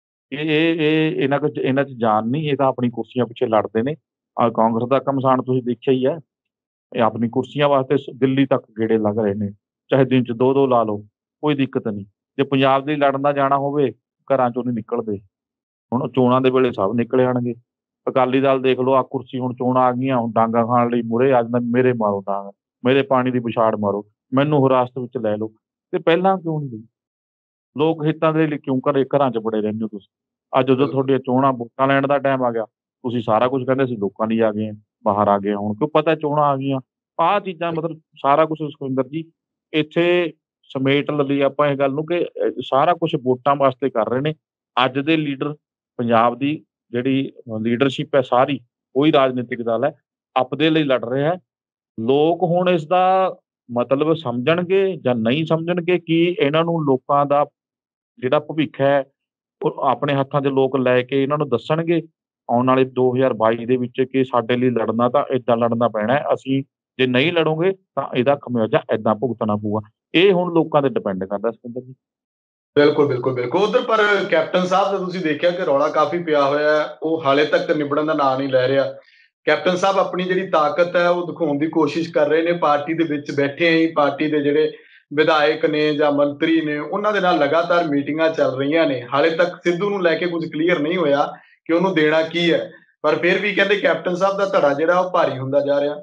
ਇਹਨਾਂ 'ਚ ਜਾਨ ਨਹੀਂ। ਇਹ ਤਾਂ ਆਪਣੀ ਕੁਰਸੀਆਂ ਪਿੱਛੇ ਲੜਦੇ ਨੇ। ਕਾਂਗਰਸ ਦਾ ਘਮਸਾਨ ਤੁਸੀਂ ਦੇਖਿਆ ਹੀ ਹੈ। ਇਹ ਆਪਣੀ ਕੁਰਸੀਆਂ ਵਾਸਤੇ ਦਿੱਲੀ ਤੱਕ ਗੇੜੇ ਲੱਗ ਰਹੇ ਨੇ, ਚਾਹੇ ਦਿਨ 'ਚ 2-2 ਲਾ ਲਓ, ਕੋਈ ਦਿੱਕਤ ਨਹੀਂ। ਜੇ ਪੰਜਾਬ ਦੇ ਲਈ ਲੜਨ ਦਾ ਜਾਣਾ ਹੋਵੇ, ਘਰਾਂ 'ਚੋਂ ਨਹੀਂ ਨਿਕਲਦੇ। ਹੁਣ ਚੋਣਾਂ ਦੇ ਵੇਲੇ ਸਭ ਨਿਕਲ ਆਉਣਗੇ। ਅਕਾਲੀ ਦਲ ਦੇਖ ਲਓ, ਆ ਕੁਰਸੀ ਹੁਣ ਚੋਣਾਂ ਆ ਗਈਆਂ, ਹੁਣ ਡਾਂਗਾ ਖਾਣ ਲਈ ਮੂਹਰੇ ਆ ਜਾਂਦਾ। ਮੇਰੇ ਮਾਰੋ ਡਾਂਗ, ਮੇਰੇ ਪਾਣੀ ਦੀ ਪਛਾੜ ਮਾਰੋ, ਮੈਨੂੰ ਹਿਰਾਸਤ ਵਿੱਚ ਲੈ ਲਓ। ਤੇ ਪਹਿਲਾਂ ਕਿਉਂ ਨਹੀਂ ਲਈ? ਲੋਕ ਹਿੱਤਾਂ ਦੇ ਲਈ ਕਿਉਂ ਘਰਾਂ 'ਚ ਬੜੇ ਰਹਿੰਦੇ ਹੋ ਤੁਸੀਂ? ਅੱਜ ਜਦੋਂ ਤੁਹਾਡੀਆਂ ਚੋਣਾਂ ਵੋਟਾਂ ਲੈਣ ਦਾ ਟਾਈਮ ਆ ਗਿਆ, ਤੁਸੀਂ ਸਾਰਾ ਕੁਛ ਕਹਿੰਦੇ ਸੀ ਲੋਕਾਂ ਲਈ ਆ ਗਏ, ਬਾਹਰ ਆ ਗਏ। ਹੁਣ ਕਿਉਂ ਪਤਾ ਚੋਣਾਂ ਆ ਗਈਆਂ। ਆਹ ਚੀਜ਼ਾਂ ਮਤਲਬ ਸਾਰਾ ਕੁਛ ਸੁਖਵਿੰਦਰ ਜੀ ਇੱਥੇ ਸਮੇਟ ਲਈ ਆਪਾਂ ਇਹ ਗੱਲ ਨੂੰ ਕਿ ਸਾਰਾ ਕੁਛ ਵੋਟਾਂ ਵਾਸਤੇ ਕਰ ਰਹੇ ਨੇ। ਅੱਜ ਦੇ ਲੀਡਰ, ਪੰਜਾਬ ਦੀ ਜਿਹੜੀ ਲੀਡਰਸ਼ਿਪ ਹੈ ਸਾਰੀ, ਕੋਈ ਰਾਜਨੀਤਿਕ ਦਲ ਹੈ, ਆਪਦੇ ਲਈ ਲੜ ਰਿਹਾ ਹੈ। ਲੋਕ ਹੁਣ ਇਸ ਦਾ ਮਤਲਬ ਸਮਝਣਗੇ ਜਾਂ ਨਹੀਂ ਸਮਝਣਗੇ, ਕੀ ਇਹਨਾਂ ਨੂੰ ਲੋਕਾਂ ਦਾ ਜਿਹੜਾ ਭਵਿੱਖ ਹੈ ਉਹ ਆਪਣੇ ਹੱਥਾਂ 'ਚ ਲੋਕ ਲੈ ਕੇ ਇਹਨਾਂ ਨੂੰ ਦੱਸਣਗੇ ਆਉਣ ਵਾਲੇ 2022 ਦੇ ਵਿੱਚ ਕਿ ਸਾਡੇ ਲਈ ਲੜਨਾ ਤਾਂ ਏਦਾਂ ਲੜਨਾ ਪੈਣਾ ਹੈ। ਅਸੀਂ ਜੇ ਨਹੀਂ ਲੜੋਗੇ ਤਾਂ ਇਹਦਾ ਖਮਿਆਜ਼ਾ ਏਦਾਂ ਭੁਗਤਣਾ ਪਊਗਾ। ਇਹ ਹੁਣ ਲੋਕਾਂ ਤੇ ਡਿਪੈਂਡ ਕਰਦਾ ਸੁਖਵਿੰਦਰ ਜੀ। ਬਿਲਕੁਲ ਬਿਲਕੁਲ ਬਿਲਕੁਲ। ਉਧਰ ਪਰ ਕੈਪਟਨ ਸਾਹਿਬ ਦਾ ਤੁਸੀਂ ਦੇਖਿਆ ਕਿ ਰੌਲਾ ਕਾਫੀ ਪਿਆ ਹੋਇਆ ਹੈ, ਉਹ ਹਾਲੇ ਤੱਕ ਨਿਬੜਨ ਦਾ ਨਾਂ ਨਹੀਂ ਲੈ ਰਿਹਾ। ਕੈਪਟਨ ਸਾਹਿਬ ਆਪਣੀ ਜਿਹੜੀ ਤਾਕਤ ਹੈ ਉਹ ਦਿਖਾਉਣ ਦੀ ਕੋਸ਼ਿਸ਼ ਕਰ ਰਹੇ ਨੇ। ਪਾਰਟੀ ਦੇ ਵਿੱਚ ਬੈਠੇ ਹੀ ਪਾਰਟੀ ਦੇ ਜਿਹੜੇ ਵਿਧਾਇਕ ਨੇ ਜਾਂ ਮੰਤਰੀ ਨੇ ਉਹਨਾਂ ਦੇ ਨਾਲ ਲਗਾਤਾਰ ਮੀਟਿੰਗਾਂ ਚੱਲ ਰਹੀਆਂ ਨੇ। ਹਾਲੇ ਤੱਕ ਸਿੱਧੂ ਨੂੰ ਲੈ ਕੇ ਕੁਝ ਕਲੀਅਰ ਨਹੀਂ ਹੋਇਆ ਕਿ ਉਹਨੂੰ ਦੇਣਾ ਕੀ ਹੈ, ਪਰ ਫਿਰ ਵੀ ਕਹਿੰਦੇ ਕੈਪਟਨ ਸਾਹਿਬ ਦਾ ਧੜਾ ਜਿਹੜਾ ਉਹ ਭਾਰੀ ਹੁੰਦਾ ਜਾ ਰਿਹਾ।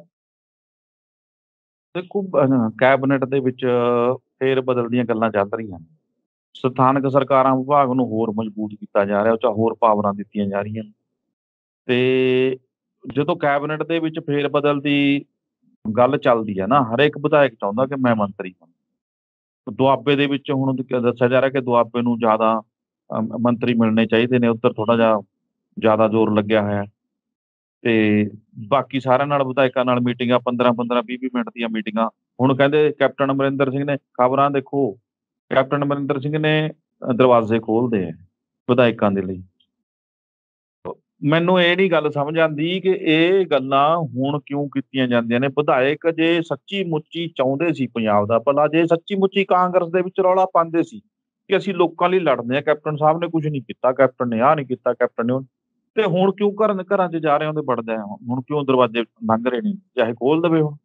ਦੇਖੋ, ਕੈਬਨਿਟ ਦੇ ਵਿੱਚ ਫੇਰ ਬਦਲ ਦੀਆਂ ਗੱਲਾਂ ਚੱਲ ਰਹੀਆਂ ਨੇ। ਸਥਾਨਕ ਸਰਕਾਰਾਂ ਵਿਭਾਗ ਨੂੰ ਹੋਰ ਮਜ਼ਬੂਤ ਕੀਤਾ ਜਾ ਰਿਹਾ, ਉਹ 'ਚ ਹੋਰ ਪਾਵਰਾਂ ਦਿੱਤੀਆਂ ਜਾ ਰਹੀਆਂ ਨੇ। ਤੇ ਜਦੋਂ ਕੈਬਨਿਟ ਦੇ ਵਿੱਚ ਫੇਰ ਬਦਲ ਦੀ ਗੱਲ ਚੱਲਦੀ ਹੈ ਨਾ, ਹਰੇਕ ਵਿਧਾਇਕ ਚਾਹੁੰਦਾ ਕਿ ਮੈਂ ਮੰਤਰੀ ਬਣਾ। ਦੁਆਬੇ ਦੇ ਵਿੱਚ ਹੁਣ ਦੱਸਿਆ ਜਾ ਰਿਹਾ ਕਿ ਦੁਆਬੇ ਨੂੰ ਜ਼ਿਆਦਾ ਮੰਤਰੀ ਮਿਲਣੇ ਚਾਹੀਦੇ ਨੇ। ਉੱਧਰ ਥੋੜ੍ਹਾ ਜਿਹਾ ਜ਼ਿਆਦਾ ਜ਼ੋਰ ਲੱਗਿਆ ਹੋਇਆ। ਤੇ ਬਾਕੀ ਸਾਰਿਆਂ ਨਾਲ ਵਿਧਾਇਕਾਂ ਨਾਲ ਮੀਟਿੰਗਾਂ 15-15, 20-20 ਮਿੰਟ ਦੀਆਂ ਮੀਟਿੰਗਾਂ। ਹੁਣ ਕਹਿੰਦੇ ਕੈਪਟਨ ਅਮਰਿੰਦਰ ਸਿੰਘ ਨੇ, ਖਬਰਾਂ ਦੇਖੋ, ਕੈਪਟਨ ਅਮਰਿੰਦਰ ਸਿੰਘ ਨੇ ਦਰਵਾਜ਼ੇ ਖੋਲ੍ਹਦੇ ਆ ਵਿਧਾਇਕਾਂ ਦੇ ਲਈ। ਮੈਨੂੰ ਇਹ ਨਹੀਂ ਗੱਲ ਸਮਝ ਆਉਂਦੀ ਕਿ ਇਹ ਗੱਲਾਂ ਹੁਣ ਕਿਉਂ ਕੀਤੀਆਂ ਜਾਂਦੀਆਂ ਨੇ। ਵਿਧਾਇਕ ਜੇ ਸੱਚੀ ਮੁੱਚੀ ਚਾਹੁੰਦੇ ਸੀ ਪੰਜਾਬ ਦਾ ਭਲਾ, ਜੇ ਸੱਚੀ ਮੁੱਚੀ ਕਾਂਗਰਸ ਦੇ ਵਿੱਚ ਰੌਲਾ ਪਾਉਂਦੇ ਸੀ ਕਿ ਅਸੀਂ ਲੋਕਾਂ ਲਈ ਲੜਦੇ ਹਾਂ, ਕੈਪਟਨ ਸਾਹਿਬ ਨੇ ਕੁਝ ਨਹੀਂ ਕੀਤਾ, ਕੈਪਟਨ ਨੇ ਆਹ ਨਹੀਂ ਕੀਤਾ, ਕੈਪਟਨ ਨੇ ਤੇ ਹੁਣ ਕਿਉਂ ਘਰਾਂ 'ਚ ਜਾ ਰਹੇ ਉਹਦੇ ਵੜਦਾ? ਹੁਣ ਕਿਉਂ ਦਰਵਾਜ਼ੇ ਲੰਘ ਰਹੇ ਨੇ? ਚਾਹੇ ਖੋਲ ਦੇਵੇ ਹੁਣ।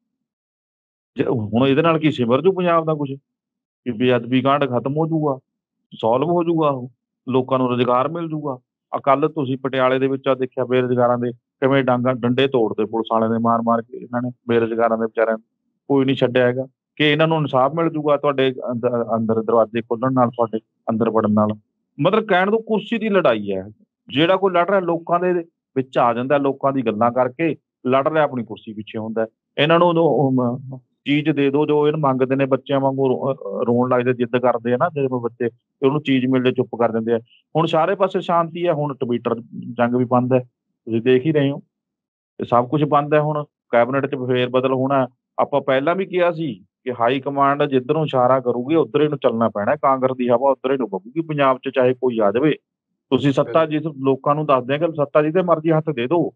ਹੁਣ ਇਹਦੇ ਨਾਲ ਕੀ ਸਿਮਰ ਜੂ ਪੰਜਾਬ ਦਾ ਕੁਛ? ਕਿ ਬੇਅਦਬੀ ਕਾਂਡ ਖਤਮ ਹੋ ਜਾਊਗਾ, ਸੋਲਵ ਹੋ ਜਾਊਗਾ, ਉਹ ਲੋਕਾਂ ਨੂੰ ਰੁਜ਼ਗਾਰ ਮਿਲ ਜਾਊਗਾ? ਕੱਲ੍ਹ ਤੁਸੀਂ ਪਟਿਆਲੇ ਦੇ ਵਿੱਚ ਆ ਦੇਖਿਆ ਬੇਰੁਜ਼ਗਾਰਾਂ ਦੇ ਕਿਵੇਂ ਡੰਡੇ ਤੋੜਦੇ ਪੁਲਿਸ ਵਾਲਿਆਂ ਨੇ ਮਾਰ-ਮਾਰ ਕੇ ਇਹਨਾਂ ਨੇ ਬੇਰੁਜ਼ਗਾਰਾਂ ਦੇ ਵਿਚਾਰਿਆਂ ਨੂੰ। ਕੋਈ ਨਹੀਂ ਛੱਡਿਆ ਹੈਗਾ ਕਿ ਇਹਨਾਂ ਨੂੰ ਇਨਸਾਫ਼ ਮਿਲ ਜੂਗਾ ਤੁਹਾਡੇ ਅੰਦਰ ਦਰਵਾਜ਼ੇ ਖੋਲ੍ਹਣ ਨਾਲ, ਤੁਹਾਡੇ ਅੰਦਰ ਵੜਨ ਨਾਲ। ਮਤਲਬ ਕਹਿਣ ਨੂੰ ਕੁਰਸੀ ਦੀ ਲੜਾਈ ਹੈ। ਜਿਹੜਾ ਕੋਈ ਲੜ ਰਿਹਾ ਲੋਕਾਂ ਦੇ ਵਿੱਚ ਆ ਜਾਂਦਾ, ਲੋਕਾਂ ਦੀ ਗੱਲਾਂ ਕਰਕੇ ਲੜ ਰਿਹਾ, ਆਪਣੀ ਕੁਰਸੀ ਪਿੱਛੇ ਹੁੰਦਾ। ਇਹਨਾਂ ਨੂੰ ਚੀਜ਼ ਦੇ ਦਿਓ ਜੋ ਇਹਨੂੰ ਮੰਗਦੇ ਨੇ, ਬੱਚਿਆਂ ਵਾਂਗੂ ਰੋਣ ਲੱਗਦੇ, ਜਿੱਦ ਕਰਦੇ ਆ ਨਾ ਜਦੋਂ ਬੱਚੇ, ਤੇ ਉਹਨੂੰ ਚੀਜ਼ ਮਿਲਦੇ ਚੁੱਪ ਕਰ ਜਾਂਦੇ ਆ। ਹੁਣ ਸਾਰੇ ਪਾਸੇ ਸ਼ਾਂਤੀ ਹੈ, ਹੁਣ ਟਵਿੱਟਰ ਜੰਗ ਵੀ ਬੰਦ ਹੈ, ਤੁਸੀਂ ਦੇਖ ਹੀ ਰਹੇ ਹੋ। ਤੇ ਸਭ ਕੁਛ ਬੰਦ ਹੈ ਹੁਣ, ਕੈਬਨਿਟ 'ਚ ਫੇਰ ਬਦਲ ਹੋਣਾ। ਆਪਾਂ ਪਹਿਲਾਂ ਵੀ ਕਿਹਾ ਸੀ ਕਿ ਹਾਈ ਕਮਾਂਡ ਜਿੱਧਰੋਂ ਇਸ਼ਾਰਾ ਕਰੂਗੀ ਉੱਧਰ ਨੂੰ ਚੱਲਣਾ ਪੈਣਾ, ਕਾਂਗਰਸ ਦੀ ਹਵਾ ਉੱਧਰ ਨੂੰ ਵਗੂਗੀ ਪੰਜਾਬ 'ਚ, ਚਾਹੇ ਕੋਈ ਆ ਜਾਵੇ। ਤੁਸੀਂ ਸੱਤਾ ਜਿਸ ਲੋਕਾਂ ਨੂੰ ਦੱਸਦੇ ਆ ਕਿ ਸੱਤਾ ਜਿਹਦੇ ਮਰਜ਼ੀ ਹੱਥ ਦੇ ਦਿਓ।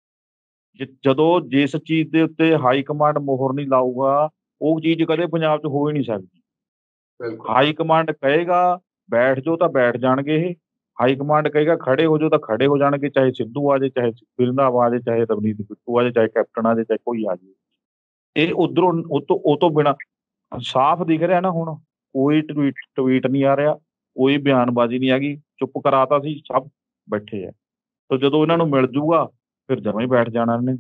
ਜਦੋਂ ਜਿਸ ਚੀਜ਼ ਦੇ ਉੱਤੇ ਹਾਈ ਕਮਾਂਡ ਮੋਹਰ ਨਹੀਂ ਲਾਊਗਾ, ਉਹ ਚੀਜ਼ ਕਦੇ ਪੰਜਾਬ 'ਚ ਹੋ ਹੀ ਨਹੀਂ ਸਕਦੀ। ਹਾਈ ਕਮਾਂਡ ਕਹੇਗਾ ਬੈਠ ਜਾਓ ਤਾਂ ਬੈਠ ਜਾਣਗੇ ਇਹ, ਹਾਈ ਕਮਾਂਡ ਕਹੇਗਾ ਖੜੇ ਹੋ ਜਾਓ ਤਾਂ ਖੜੇ ਹੋ ਜਾਣਗੇ, ਚਾਹੇ ਸਿੱਧੂ ਆ ਜਾਏ, ਚਾਹੇ ਰੰਧਾਵਾ ਆ ਜਾਏ, ਚਾਹੇ ਰਵਨੀਤ ਬਿੱਟੂ ਆ ਜਾਏ, ਚਾਹੇ ਕੈਪਟਨ ਆ ਜਾਏ, ਚਾਹੇ ਕੋਈ ਆ ਜਾਏ। ਇਹ ਉੱਧਰੋਂ ਉਹ ਤੋਂ ਬਿਨਾਂ ਸਾਫ਼ ਦਿਖ ਰਿਹਾ ਨਾ ਹੁਣ, ਕੋਈ ਟਵੀਟ ਨਹੀਂ ਆ ਰਿਹਾ, ਕੋਈ ਬਿਆਨਬਾਜ਼ੀ ਨਹੀਂ ਹੈਗੀ, ਚੁੱਪ ਕਰਾਤਾ ਸੀ, ਸਭ ਬੈਠੇ ਆ। ਤੇ ਜਦੋਂ ਇਹਨਾਂ ਨੂੰ ਮਿਲ ਜੂਗਾ ਫਿਰ ਜਮਾਂ ਹੀ ਬੈਠ ਜਾਣਾ ਇਹਨੇ।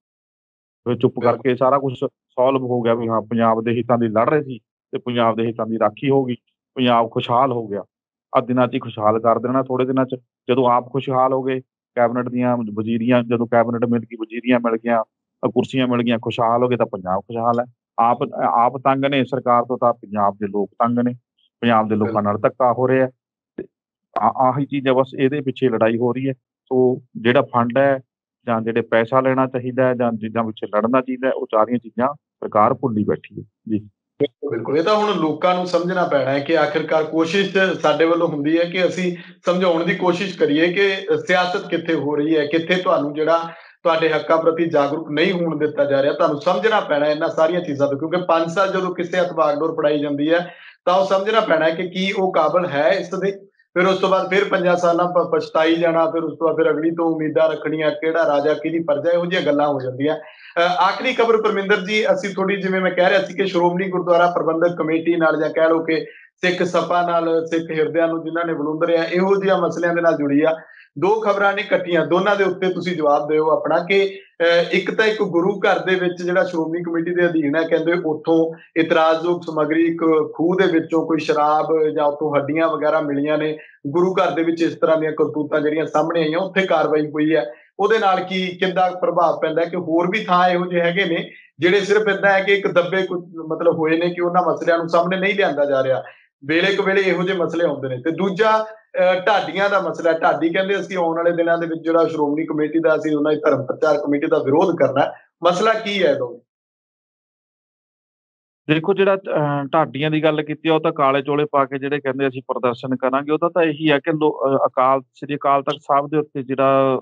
ਫਿਰ ਚੁੱਪ ਕਰਕੇ ਸਾਰਾ ਕੁਛ ਸੋਲਵ ਹੋ ਗਿਆ ਵੀ ਹਾਂ ਪੰਜਾਬ ਦੇ ਹਿੱਤਾਂ ਦੀ ਲੜ ਰਹੇ ਸੀ ਤੇ ਪੰਜਾਬ ਦੇ ਹਿੱਤਾਂ ਦੀ ਰਾਖੀ ਹੋ ਗਈ, ਪੰਜਾਬ ਖੁਸ਼ਹਾਲ ਹੋ ਗਿਆ। ਦਿਨਾਂ 'ਚ ਹੀ ਖੁਸ਼ਹਾਲ ਕਰ ਦੇਣਾ, ਥੋੜ੍ਹੇ ਦਿਨਾਂ 'ਚ। ਜਦੋਂ ਆਪ ਖੁਸ਼ਹਾਲ ਹੋ ਗਏ, ਕੈਬਨਿਟ ਦੀਆਂ ਵਜ਼ੀਰੀਆਂ, ਜਦੋਂ ਕੈਬਨਿਟ ਮਿਲ ਗਈ, ਵਜ਼ੀਰੀਆਂ ਮਿਲ ਗਈਆਂ, ਕੁਰਸੀਆਂ ਮਿਲ ਗਈਆਂ, ਖੁਸ਼ਹਾਲ ਹੋ ਗਏ, ਤਾਂ ਪੰਜਾਬ ਖੁਸ਼ਹਾਲ ਹੈ। ਆਪ ਤੰਗ ਨੇ ਸਰਕਾਰ ਤੋਂ, ਤਾਂ ਪੰਜਾਬ ਦੇ ਲੋਕ ਤੰਗ ਨੇ, ਪੰਜਾਬ ਦੇ ਲੋਕਾਂ ਨਾਲ ਧੱਕਾ ਹੋ ਰਿਹਾ। ਤੇ ਆਹੀ ਚੀਜ਼ ਹੈ ਬਸ, ਇਹਦੇ ਪਿੱਛੇ ਲੜਾਈ ਹੋ ਰਹੀ ਹੈ। ਸੋ ਜਿਹੜਾ ਫੰਡ ਹੈ ਜਾਂ ਜਿਹੜੇ ਪੈਸਾ ਲੈਣਾ ਚਾਹੀਦਾ ਹੈ ਜਾਂ ਚੀਜ਼ਾਂ ਪਿੱਛੇ ਲੜਨਾ ਚਾਹੀਦਾ, ਉਹ ਸਾਰੀਆਂ ਚੀਜ਼ਾਂ ਸਰਕਾਰ ਭੁੱਲੀ ਬੈਠੀ ਹੈ ਜੀ। ਬਿਲਕੁਲ, ਇਹ ਤਾਂ ਹੁਣ ਲੋਕਾਂ ਨੂੰ ਸਮਝਣਾ ਪੈਣਾ ਹੈ ਕਿ ਆਖਿਰਕਾਰ ਕੋਸ਼ਿਸ਼ ਸਾਡੇ ਵੱਲੋਂ ਹੁੰਦੀ ਹੈ ਕਿ ਅਸੀਂ ਸਮਝਾਉਣ ਦੀ ਕੋਸ਼ਿਸ਼ ਕਰੀਏ ਕਿ ਸਿਆਸਤ ਕਿੱਥੇ ਹੋ ਰਹੀ ਹੈ, ਕਿੱਥੇ ਤੁਹਾਨੂੰ ਜਿਹੜਾ ਤੁਹਾਡੇ ਹੱਕਾਂ ਪ੍ਰਤੀ ਜਾਗਰੂਕ ਨਹੀਂ ਹੋਣ ਦਿੱਤਾ ਜਾ ਰਿਹਾ। ਤੁਹਾਨੂੰ ਸਮਝਣਾ ਪੈਣਾ ਇਹਨਾਂ ਸਾਰੀਆਂ ਚੀਜ਼ਾਂ ਤੋਂ, ਕਿਉਂਕਿ 5 ਸਾਲ ਜਦੋਂ ਕਿਸੇ ਹੱਥ ਬਾਗਡੋਰ ਫੜਾਈ ਜਾਂਦੀ ਹੈ ਤਾਂ ਉਹ ਸਮਝਣਾ ਪੈਣਾ ਹੈ ਕਿ ਕੀ ਉਹ ਕਾਬਲ ਹੈ ਇਸ ਦੇ। ਫਿਰ ਉਸ ਤੋਂ ਬਾਅਦ ਫਿਰ 5 ਸਾਲਾਂ ਪਛਤਾਈ ਜਾਣਾ, ਫਿਰ ਉਸ ਤੋਂ ਬਾਅਦ ਫਿਰ ਅਗਲੀ ਤੋਂ ਉਮੀਦਾਂ ਰੱਖਣੀਆਂ, ਕਿਹੜਾ ਰਾਜਾ ਕਿਹਦੀ ਪ੍ਰਜਾ, ਇਹੋ ਜਿਹੀਆਂ ਗੱਲਾਂ ਹੋ ਜਾਂਦੀਆਂ। ਆਖਰੀ ਖਬਰ ਪਰਮਿੰਦਰ ਜੀ, ਅਸੀਂ ਥੋੜੀ, ਜਿਵੇਂ ਮੈਂ ਕਹਿ ਰਿਹਾ ਸੀ ਕਿ ਸ਼੍ਰੋਮਣੀ ਗੁਰਦੁਆਰਾ ਪ੍ਰਬੰਧਕ ਕਮੇਟੀ ਨਾਲ, ਜਾਂ ਕਹਿ ਲਓ ਕਿ ਸਿੱਖ ਸਭਾ ਨਾਲ, ਸਿੱਖ ਹਿਰਦਿਆਂ ਨੂੰ ਜਿਨ੍ਹਾਂ ਨੇ ਵਿਲੁੰਦਰਿਆ, ਇਹੋ ਜਿਹੀਆਂ ਮਸਲਿਆਂ ਦੇ ਨਾਲ ਜੁੜੀ ਆ। ਦੋ ਖਬਰਾਂ ਨੇ ਇਕੱਠੀਆਂ, ਦੋਨਾਂ ਦੇ ਉੱਤੇ ਤੁਸੀਂ ਜਵਾਬ ਦਿਓ ਆਪਣਾ ਕਿ ਇੱਕ ਤਾਂ ਇੱਕ ਗੁਰੂ ਘਰ ਦੇ ਵਿੱਚ ਜਿਹੜਾ ਸ਼੍ਰੋਮਣੀ ਕਮੇਟੀ ਦੇ ਅਧੀਨ ਹੈ, ਕਹਿੰਦੇ ਉੱਥੋਂ ਇਤਰਾਜ਼ਯੋਗ ਸਮੱਗਰੀ, ਇੱਕ ਖੂਹ ਦੇ ਵਿੱਚੋਂ ਕੋਈ ਸ਼ਰਾਬ ਜਾਂ ਉੱਥੋਂ ਹੱਡੀਆਂ ਵਗੈਰਾ ਮਿਲੀਆਂ ਨੇ। ਗੁਰੂ ਘਰ ਦੇ ਵਿੱਚ ਇਸ ਤਰ੍ਹਾਂ ਦੀਆਂ ਕਰਤੂਤਾਂ ਜਿਹੜੀਆਂ ਸਾਹਮਣੇ ਆਈਆਂ, ਉੱਥੇ ਕਾਰਵਾਈ ਹੋਈ ਹੈ। ਉਹਦੇ ਨਾਲ ਕੀ ਕਿੱਦਾਂ ਪ੍ਰਭਾਵ ਪੈਂਦਾ ਕਿ ਹੋਰ ਵੀ ਥਾਂ ਇਹੋ ਜਿਹੇ ਹੈਗੇ ਨੇ ਜਿਹੜੇ ਸਿਰਫ ਏਦਾਂ ਹੈ ਕਿ ਇੱਕ ਦੱਬੇ ਮਤਲਬ ਹੋਏ ਨੇ ਕਿ ਉਹਨਾਂ ਮਸਲਿਆਂ ਨੂੰ ਸਾਹਮਣੇ ਨਹੀਂ ਲਿਆਂਦਾ ਜਾ ਰਿਹਾ। ਵੇਲੇ ਕੁ ਵੇਲੇ ਇਹੋ ਜਿਹੇ ਮਸਲੇ ਆਉਂਦੇ ਨੇ। ਤੇ ਦੂਜਾ ਢਾਡੀਆਂ ਦਾ ਮਸਲਾ। ਢਾਡੀ ਕਹਿੰਦੇ ਅਸੀਂ ਆਉਣ ਵਾਲੇ ਦਿਨਾਂ ਦੇ ਵਿੱਚ ਜਿਹੜਾ ਸ਼੍ਰੋਮਣੀ ਕਮੇਟੀ ਦਾ, ਅਸੀਂ ਉਹਨਾਂ ਦੀ ਧਰਮ ਪ੍ਰਚਾਰ ਕਮੇਟੀ ਦਾ ਵਿਰੋਧ ਕਰਨਾ। ਮਸਲਾ ਕੀ ਹੈ ਦੋਵੇਂ? ਦੇਖੋ, ਜਿਹੜਾ ਢਾਡੀਆਂ ਦੀ ਗੱਲ ਕੀਤੀ ਆ, ਉਹ ਤਾਂ ਕਾਲੇ ਚੋਲੇ ਪਾ ਕੇ ਜਿਹੜੇ ਕਹਿੰਦੇ ਅਸੀਂ ਪ੍ਰਦਰਸ਼ਨ ਕਰਾਂਗੇ, ਉਹਦਾ ਤਾਂ ਇਹੀ ਹੈ ਕਿ ਸ੍ਰੀ ਅਕਾਲ ਤਖ਼ਤ ਸਾਹਿਬ ਦੇ ਉੱਤੇ ਜਿਹੜਾ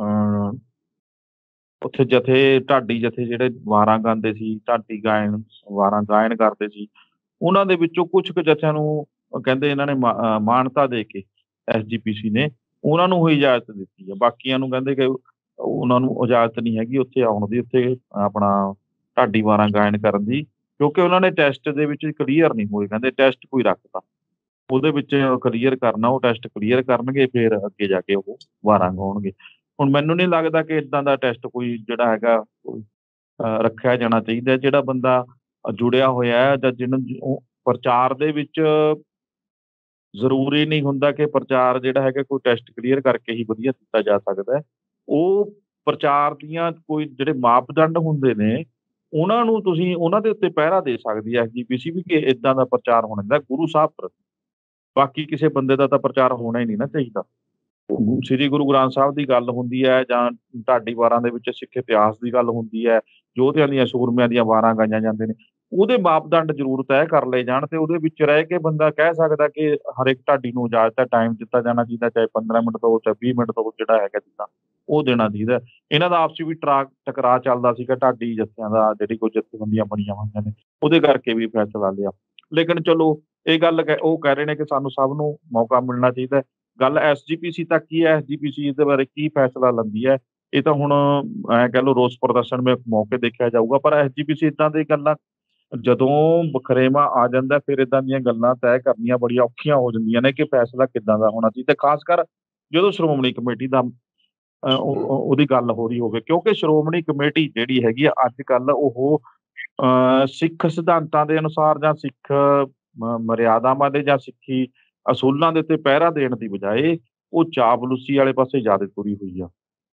ਉੱਥੇ ਢਾਡੀ ਜਥੇ ਜਿਹੜੇ ਵਾਰਾਂ ਗਾਉਂਦੇ ਸੀ, ਢਾਡੀ ਵਾਰਾਂ ਗਾਇਨ ਕਰਦੇ ਸੀ, ਉਹਨਾਂ ਦੇ ਵਿੱਚੋਂ ਕੁਛ ਕੁ ਜਥਿਆਂ ਨੂੰ ਕਹਿੰਦੇ ਇਹਨਾਂ ਨੇ ਮਾਨਤਾ ਦੇ ਕੇ SGPC ਨੇ ਉਹਨਾਂ ਨੂੰ ਹੀ ਇਜਾਜ਼ਤ ਦਿੱਤੀ ਹੈ। ਬਾਕੀਆਂ ਨੂੰ ਕਹਿੰਦੇ ਕਿ ਉਹਨਾਂ ਨੂੰ ਇਜਾਜ਼ਤ ਨਹੀਂ ਹੈਗੀ ਉੱਥੇ ਆਉਣ ਦੀ, ਉੱਥੇ ਆਪਣਾ ਢਾਡੀ ਵਾਰਾਂ ਗਾਇਨ ਕਰਨ ਦੀ, ਕਿਉਂਕਿ ਉਹਨਾਂ ਨੇ ਟੈਸਟ ਦੇ ਵਿੱਚ ਕਲੀਅਰ ਨਹੀਂ ਹੋਏ। ਕਹਿੰਦੇ ਟੈਸਟ ਕੋਈ ਰੱਖਤਾ, ਉਹਦੇ ਵਿੱਚ ਕਲੀਅਰ ਕਰਨਾ, ਉਹ ਟੈਸਟ ਕਲੀਅਰ ਕਰਨਗੇ, ਫਿਰ ਅੱਗੇ ਜਾ ਕੇ ਉਹ ਵਾਰਾਂ ਗਾਉਣਗੇ। ਹੁਣ ਮੈਨੂੰ ਨਹੀਂ ਲੱਗਦਾ ਕਿ ਇੱਦਾਂ ਦਾ ਟੈਸਟ ਕੋਈ ਜਿਹੜਾ ਹੈਗਾ ਰੱਖਿਆ ਜਾਣਾ ਚਾਹੀਦਾ। ਜਿਹੜਾ ਬੰਦਾ ਜੁੜਿਆ ਹੋਇਆ ਹੈ ਜਾਂ ਜਿਹਨੂੰ ਪ੍ਰਚਾਰ ਦੇ ਵਿੱਚ ਜ਼ਰੂਰੀ ਨਹੀਂ ਹੁੰਦਾ ਕਿ ਪ੍ਰਚਾਰ ਜਿਹੜਾ ਹੈਗਾ ਕੋਈ ਟੈਸਟ ਕਲੀਅਰ ਕਰਕੇ ਹੀ ਵਧੀਆ ਕੀਤਾ ਜਾ ਸਕਦਾ ਹੈ। ਉਹ ਪ੍ਰਚਾਰ ਦੀਆਂ ਕੋਈ ਜਿਹੜੇ ਮਾਪਦੰਡ ਹੁੰਦੇ ਨੇ, ਉਹਨਾਂ ਨੂੰ ਤੁਸੀਂ ਉਹਨਾਂ ਦੇ ਉੱਤੇ ਪਹਿਰਾ ਦੇ ਸਕਦੀ ਹੈ SGPC ਵੀ, ਕਿ ਇੱਦਾਂ ਦਾ ਪ੍ਰਚਾਰ ਹੋਣਾ ਚਾਹੀਦਾ ਗੁਰੂ ਸਾਹਿਬ ਪ੍ਰਤੀ। ਬਾਕੀ ਕਿਸੇ ਬੰਦੇ ਦਾ ਤਾਂ ਪ੍ਰਚਾਰ ਹੋਣਾ ਹੀ ਨਹੀਂ ਨਾ ਚਾਹੀਦਾ। ਸ੍ਰੀ ਗੁਰੂ ਗ੍ਰੰਥ ਸਾਹਿਬ ਦੀ ਗੱਲ ਹੁੰਦੀ ਹੈ ਜਾਂ ਢਾਡੀ ਵਾਰਾਂ ਦੇ ਵਿੱਚ ਸਿੱਖ ਇਤਿਹਾਸ ਦੀ ਗੱਲ ਹੁੰਦੀ ਹੈ, ਯੋਧਿਆਂ ਦੀਆਂ, ਸੂਰਮਿਆਂ ਦੀਆਂ ਵਾਰਾਂ ਗਾਈਆਂ ਜਾਂਦੇ ਨੇ, ਉਹਦੇ ਮਾਪਦੰਡ ਜ਼ਰੂਰ ਤੈਅ ਕਰ ਲਏ ਜਾਣ ਤੇ ਉਹਦੇ ਵਿੱਚ ਰਹਿ ਕੇ ਬੰਦਾ ਕਹਿ ਸਕਦਾ ਕਿ ਹਰੇਕ ਢਾਡੀ ਨੂੰ ਇਜਾਜ਼ਤ ਹੈ। ਟਾਈਮ ਦਿੱਤਾ ਜਾਣਾ ਚਾਹੀਦਾ, ਚਾਹੇ 15 ਮਿੰਟ ਤੋਂ, ਚਾਹੇ 20 ਮਿੰਟ ਤੋਂ, ਜਿਹੜਾ ਹੈਗਾ ਜਿੱਦਾਂ ਉਹ ਦੇਣਾ ਚਾਹੀਦਾ। ਇਹਨਾਂ ਦਾ ਆਪਸੀ ਵੀ ਟਕਰਾਅ ਚੱਲਦਾ ਸੀਗਾ ਢਾਡੀ ਜੱਥਿਆਂ ਦਾ, ਜਿਹੜੀ ਕੋਈ ਜਥੇਬੰਦੀਆਂ ਬਣੀਆਂ ਹੋਈਆਂ ਨੇ, ਉਹਦੇ ਕਰਕੇ ਵੀ ਫੈਸਲਾ ਲਿਆ। ਲੇਕਿਨ ਚਲੋ, ਇਹ ਗੱਲ ਉਹ ਕਹਿ ਰਹੇ ਨੇ ਕਿ ਸਾਨੂੰ ਸਭ ਨੂੰ ਮੌਕਾ ਮਿਲਣਾ ਚਾਹੀਦਾ। ਗੱਲ SGPC ਤੱਕ ਹੀ ਹੈ, SGPC ਇਹਦੇ ਬਾਰੇ ਕੀ ਫੈਸਲਾ ਲੈਂਦੀ ਹੈ, ਇਹ ਤਾਂ ਹੁਣ ਐਂ ਕਹਿ ਲਓ ਰੋਸ ਪ੍ਰਦਰਸ਼ਨ ਵਿੱਚ ਮੌਕੇ ਦੇਖਿਆ ਜਾਊਗਾ। ਪਰ SGPC ਇੱਦਾਂ ਦੀ ਗੱਲਾਂ, ਜਦੋਂ ਵਖਰੇਵਾਂ ਆ ਜਾਂਦਾ, ਫਿਰ ਇੱਦਾਂ ਦੀਆਂ ਗੱਲਾਂ ਤੈਅ ਕਰਨੀਆਂ ਬੜੀਆਂ ਔਖੀਆਂ ਹੋ ਜਾਂਦੀਆਂ ਨੇ ਕਿ ਫੈਸਲਾ ਕਿੱਦਾਂ ਦਾ ਹੋਣਾ ਚਾਹੀਦਾ। ਖਾਸ ਕਰ ਜਦੋਂ ਸ਼੍ਰੋਮਣੀ ਕਮੇਟੀ ਦਾ ਉਹਦੀ ਗੱਲ ਹੋ ਰਹੀ ਹੋਵੇ, ਕਿਉਂਕਿ ਸ਼੍ਰੋਮਣੀ ਕਮੇਟੀ ਜਿਹੜੀ ਹੈਗੀ ਆ ਅੱਜ ਕੱਲ ਉਹ ਸਿੱਖ ਸਿਧਾਂਤਾਂ ਦੇ ਅਨੁਸਾਰ ਜਾਂ ਸਿੱਖ ਮਰਿਆਦਾਵਾਂ ਦੇ ਜਾਂ ਸਿੱਖੀ ਅਸੂਲਾਂ ਦੇ ਉੱਤੇ ਪਹਿਰਾ ਦੇਣ ਦੀ ਬਜਾਏ ਉਹ ਚਾਪਲੂਸੀ ਵਾਲੇ ਪਾਸੇ ਜ਼ਿਆਦਾ ਤੁਰੀ ਹੋਈ ਆ।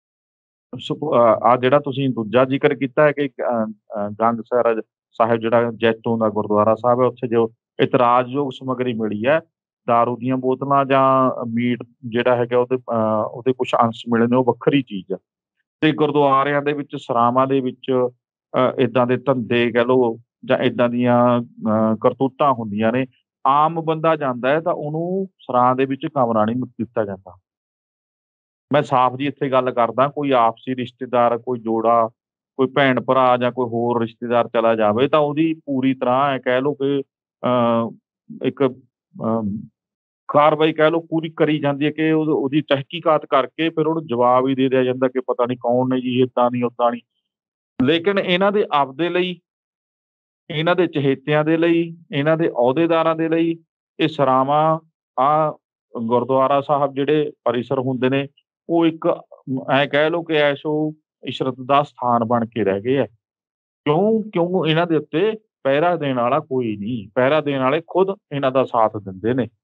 ਆ ਜਿਹੜਾ ਤੁਸੀਂ ਦੂਜਾ ਜ਼ਿਕਰ ਕੀਤਾ ਹੈ ਕਿ ਗੰਗਸਰ ਸਾਹਿਬ ਜਿਹੜਾ ਜੈਤੋਂ ਦਾ ਗੁਰਦੁਆਰਾ ਸਾਹਿਬ ਹੈ, ਉੱਥੇ ਜੋ ਇਤਰਾਜ਼ਯੋਗ ਸਮੱਗਰੀ ਮਿਲੀ ਹੈ, ਦਾਰੂ ਦੀਆਂ ਬੋਤਲਾਂ ਜਾਂ ਮੀਟ ਜਿਹੜਾ ਹੈਗਾ ਉਹਦੇ ਕੁਛ ਅੰਸ਼ ਮਿਲੇ ਨੇ, ਉਹ ਵੱਖਰੀ ਚੀਜ਼ ਆ। ਤੇ ਗੁਰਦੁਆਰਿਆਂ ਦੇ ਵਿੱਚ ਸਰਾਵਾਂ ਦੇ ਵਿੱਚ ਏਦਾਂ ਦੇ ਧੰਦੇ ਕਹਿ ਲਓ ਜਾਂ ਏਦਾਂ ਦੀਆਂ ਕਰਤੂਤਾਂ ਹੁੰਦੀਆਂ ਨੇ। ਆਮ ਬੰਦਾ ਜਾਂਦਾ ਹੈ ਤਾਂ ਉਹਨੂੰ ਸਰਾਂ ਦੇ ਵਿੱਚ ਕਮਰਾ ਨਹੀਂ ਦਿੱਤਾ ਜਾਂਦਾ। ਮੈਂ ਸਾਫ਼ ਜੀ ਇੱਥੇ ਗੱਲ ਕਰਦਾ, ਕੋਈ ਆਪਸੀ ਰਿਸ਼ਤੇਦਾਰ, ਕੋਈ ਜੋੜਾ, ਕੋਈ ਭੈਣ ਭਰਾ ਜਾਂ ਕੋਈ ਹੋਰ ਰਿਸ਼ਤੇਦਾਰ ਚਲਾ ਜਾਵੇ ਤਾਂ ਉਹਦੀ ਪੂਰੀ ਤਰ੍ਹਾਂ ਕਹਿ ਲਓ ਕਿ ਇੱਕ ਕਾਰਵਾਈ ਕਹਿ ਲਓ ਪੂਰੀ ਕਰੀ ਜਾਂਦੀ ਹੈ ਕਿ ਉਹਦੀ ਤਹਿਕੀਕਾਤ ਕਰਕੇ ਫਿਰ ਉਹਨੂੰ ਜਵਾਬ ਹੀ ਦੇ ਦਿਆ ਜਾਂਦਾ ਕਿ ਪਤਾ ਨਹੀਂ ਕੌਣ ਨੇ ਜੀ, ਏਦਾਂ ਨਹੀਂ ਓਦਾਂ ਨਹੀਂ। ਲੇਕਿਨ ਇਹਨਾਂ ਦੇ ਆਪਦੇ ਲਈ, ਇਹਨਾਂ ਦੇ ਚਹੇਤਿਆਂ ਦੇ ਲਈ, ਇਹਨਾਂ ਦੇ ਅਹੁਦੇਦਾਰਾਂ ਦੇ ਲਈ ਇਹ ਸਰਾਵਾਂ ਗੁਰਦੁਆਰਾ ਸਾਹਿਬ ਜਿਹੜੇ ਪਰਿਸਰ ਹੁੰਦੇ ਨੇ ਉਹ ਇੱਕ ਐਂ ਕਹਿ ਲਓ ਕਿ ਐਸ਼ੋ ਇਸ਼ਰਤ ਦਾ ਸਥਾਨ ਬਣ ਕੇ ਰਹਿ ਗਏ ਆ। ਕਿਉਂ ਇਹਨਾਂ ਦੇ ਉੱਤੇ ਪਹਿਰਾ ਦੇਣ ਵਾਲਾ ਕੋਈ ਨਹੀਂ। ਪਹਿਰਾ ਦੇਣ ਵਾਲੇ ਖੁਦ ਇਹਨਾਂ ਦਾ ਸਾਥ ਦਿੰਦੇ ਨੇ।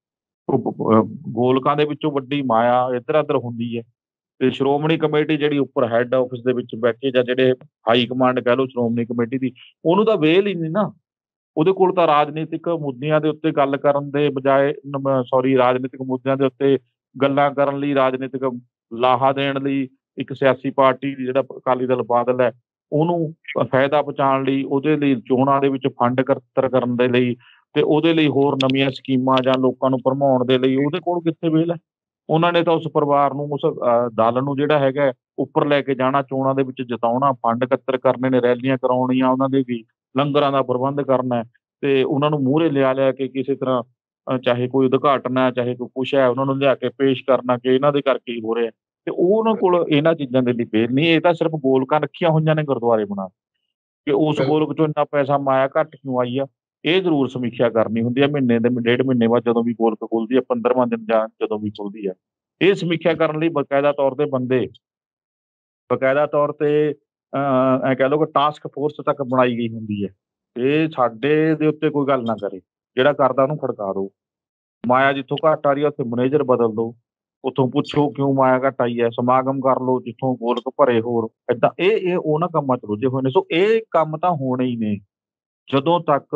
ਗੋਲਕਾਂ ਦੇ ਵਿੱਚੋਂ ਵੱਡੀ ਮਾਇਆ ਇੱਧਰ ਉੱਧਰ ਹੁੰਦੀ ਹੈ ਤੇ ਸ਼੍ਰੋਮਣੀ ਕਮੇਟੀ ਜਿਹੜੀ ਉੱਪਰ ਹੈੱਡ ਆਫਿਸ ਦੇ ਵਿੱਚ ਬੈਠੇ ਜਾਂ ਜਿਹੜੇ ਹਾਈ ਕਮਾਂਡ ਕਹਿ ਲਓ ਸ਼੍ਰੋਮਣੀ ਕਮੇਟੀ ਦੀ, ਉਹਨੂੰ ਤਾਂ ਵੇਲ ਹੀ ਨਹੀਂ ਨਾ। ਉਹਦੇ ਕੋਲ ਤਾਂ ਰਾਜਨੀਤਿਕ ਮੁੱਦਿਆਂ ਦੇ ਉੱਤੇ ਗੱਲ ਕਰਨ ਦੇ ਬਜਾਏ ਰਾਜਨੀਤਿਕ ਮੁੱਦਿਆਂ ਦੇ ਉੱਤੇ ਗੱਲਾਂ ਕਰਨ ਲਈ, ਰਾਜਨੀਤਿਕ ਲਾਹਾ ਦੇਣ ਲਈ, ਇੱਕ ਸਿਆਸੀ ਪਾਰਟੀ ਜਿਹੜਾ ਅਕਾਲੀ ਦਲ ਬਾਦਲ ਹੈ ਉਹਨੂੰ ਫਾਇਦਾ ਪਹੁੰਚਾਉਣ ਲਈ, ਉਹਦੇ ਲਈ ਚੋਣਾਂ ਦੇ ਵਿੱਚ ਫੰਡ ਇਕੱਤਰ ਕਰਨ ਦੇ ਲਈ ਤੇ ਉਹਦੇ ਲਈ ਹੋਰ ਨਵੀਆਂ ਸਕੀਮਾਂ ਜਾਂ ਲੋਕਾਂ ਨੂੰ ਭਰਮਾਉਣ ਦੇ ਲਈ ਉਹਦੇ ਕੋਲ ਕਿੱਥੇ ਵੇਲ ਹੈ। ਉਹਨਾਂ ਨੇ ਤਾਂ ਉਸ ਪਰਿਵਾਰ ਨੂੰ, ਉਸ ਦਲ ਨੂੰ ਜਿਹੜਾ ਹੈਗਾ ਉੱਪਰ ਲੈ ਕੇ ਜਾਣਾ, ਚੋਣਾਂ ਦੇ ਵਿੱਚ ਜਿਤਾਉਣਾ, ਫੰਡ ਇਕੱਤਰ ਕਰਨੇ ਨੇ, ਰੈਲੀਆਂ ਕਰਾਉਣੀਆਂ, ਉਹਨਾਂ ਦੇ ਵੀ ਲੰਗਰਾਂ ਦਾ ਪ੍ਰਬੰਧ ਕਰਨਾ ਤੇ ਉਹਨਾਂ ਨੂੰ ਮੂਹਰੇ ਲਿਆ ਕੇ ਕਿਸੇ ਤਰ੍ਹਾਂ ਚਾਹੇ ਕੋਈ ਉਦਘਾਟਨ ਹੈ, ਚਾਹੇ ਕੋਈ ਕੁਛ ਹੈ, ਉਹਨਾਂ ਨੂੰ ਲਿਆ ਕੇ ਪੇਸ਼ ਕਰਨਾ ਕਿ ਇਹਨਾਂ ਦੇ ਕਰਕੇ ਹੀ ਹੋ ਰਿਹਾ ਤੇ ਉਹਨਾਂ ਕੋਲ ਇਹਨਾਂ ਚੀਜ਼ਾਂ ਦੇ ਲਈ ਵੇਲ ਨਹੀਂ। ਇਹ ਤਾਂ ਸਿਰਫ ਗੋਲਕਾਂ ਰੱਖੀਆਂ ਹੋਈਆਂ ਨੇ ਗੁਰਦੁਆਰੇ ਬਣਾ ਕੇ ਉਸ ਗੋਲਕ ਚੋਂ ਇੰਨਾ ਪੈਸਾ ਮਾਇਆ ਘੱਟ ਕਿਉਂ ਆਈ ਆ। ਇਹ ਜ਼ਰੂਰ ਸਮੀਖਿਆ ਕਰਨੀ ਹੁੰਦੀ ਹੈ ਮਹੀਨੇ ਦੇ 1.5 ਮਹੀਨੇ ਬਾਅਦ ਜਦੋਂ ਵੀ ਗੋਲਕ ਖੁੱਲਦੀ ਹੈ, 15ਵਾਂ ਦਿਨ ਜਾਂ ਜਦੋਂ ਵੀ ਖੁੱਲਦੀ ਹੈ। ਇਹ ਸਮੀਖਿਆ ਕਰਨ ਲਈ ਬਕਾਇਦਾ ਤੌਰ ਤੇ ਬੰਦੇ, ਬਕਾਇਦਾ ਤੌਰ ਤੇ ਐਂ ਕਹਿ ਲਓ ਕਿ ਟਾਸਕ ਫੋਰਸ ਤੱਕ ਬਣਾਈ ਗਈ ਹੁੰਦੀ ਹੈ। ਇਹ ਸਾਡੇ ਦੇ ਉੱਤੇ ਕੋਈ ਗੱਲ ਨਾ ਕਰੇ, ਜਿਹੜਾ ਕਰਦਾ ਉਹਨੂੰ ਖੜਕਾ ਦਿਓ। ਮਾਇਆ ਜਿੱਥੋਂ ਘੱਟ ਆ ਰਹੀ ਹੈ ਉੱਥੇ ਮੈਨੇਜਰ ਬਦਲ ਦਿਓ, ਉੱਥੋਂ ਪੁੱਛੋ ਕਿਉਂ ਮਾਇਆ ਘੱਟ ਆਈ ਹੈ, ਸਮਾਗਮ ਕਰ ਲਓ ਜਿੱਥੋਂ ਗੋਲਕ ਭਰੇ ਹੋਰ ਏਦਾਂ। ਇਹ ਉਹਨਾਂ ਕੰਮਾਂ 'ਚ ਰੁੱਝੇ ਹੋਏ ਨੇ। ਸੋ ਇਹ ਕੰਮ ਤਾਂ ਹੋਣੇ ਹੀ ਨੇ ਜਦੋਂ ਤੱਕ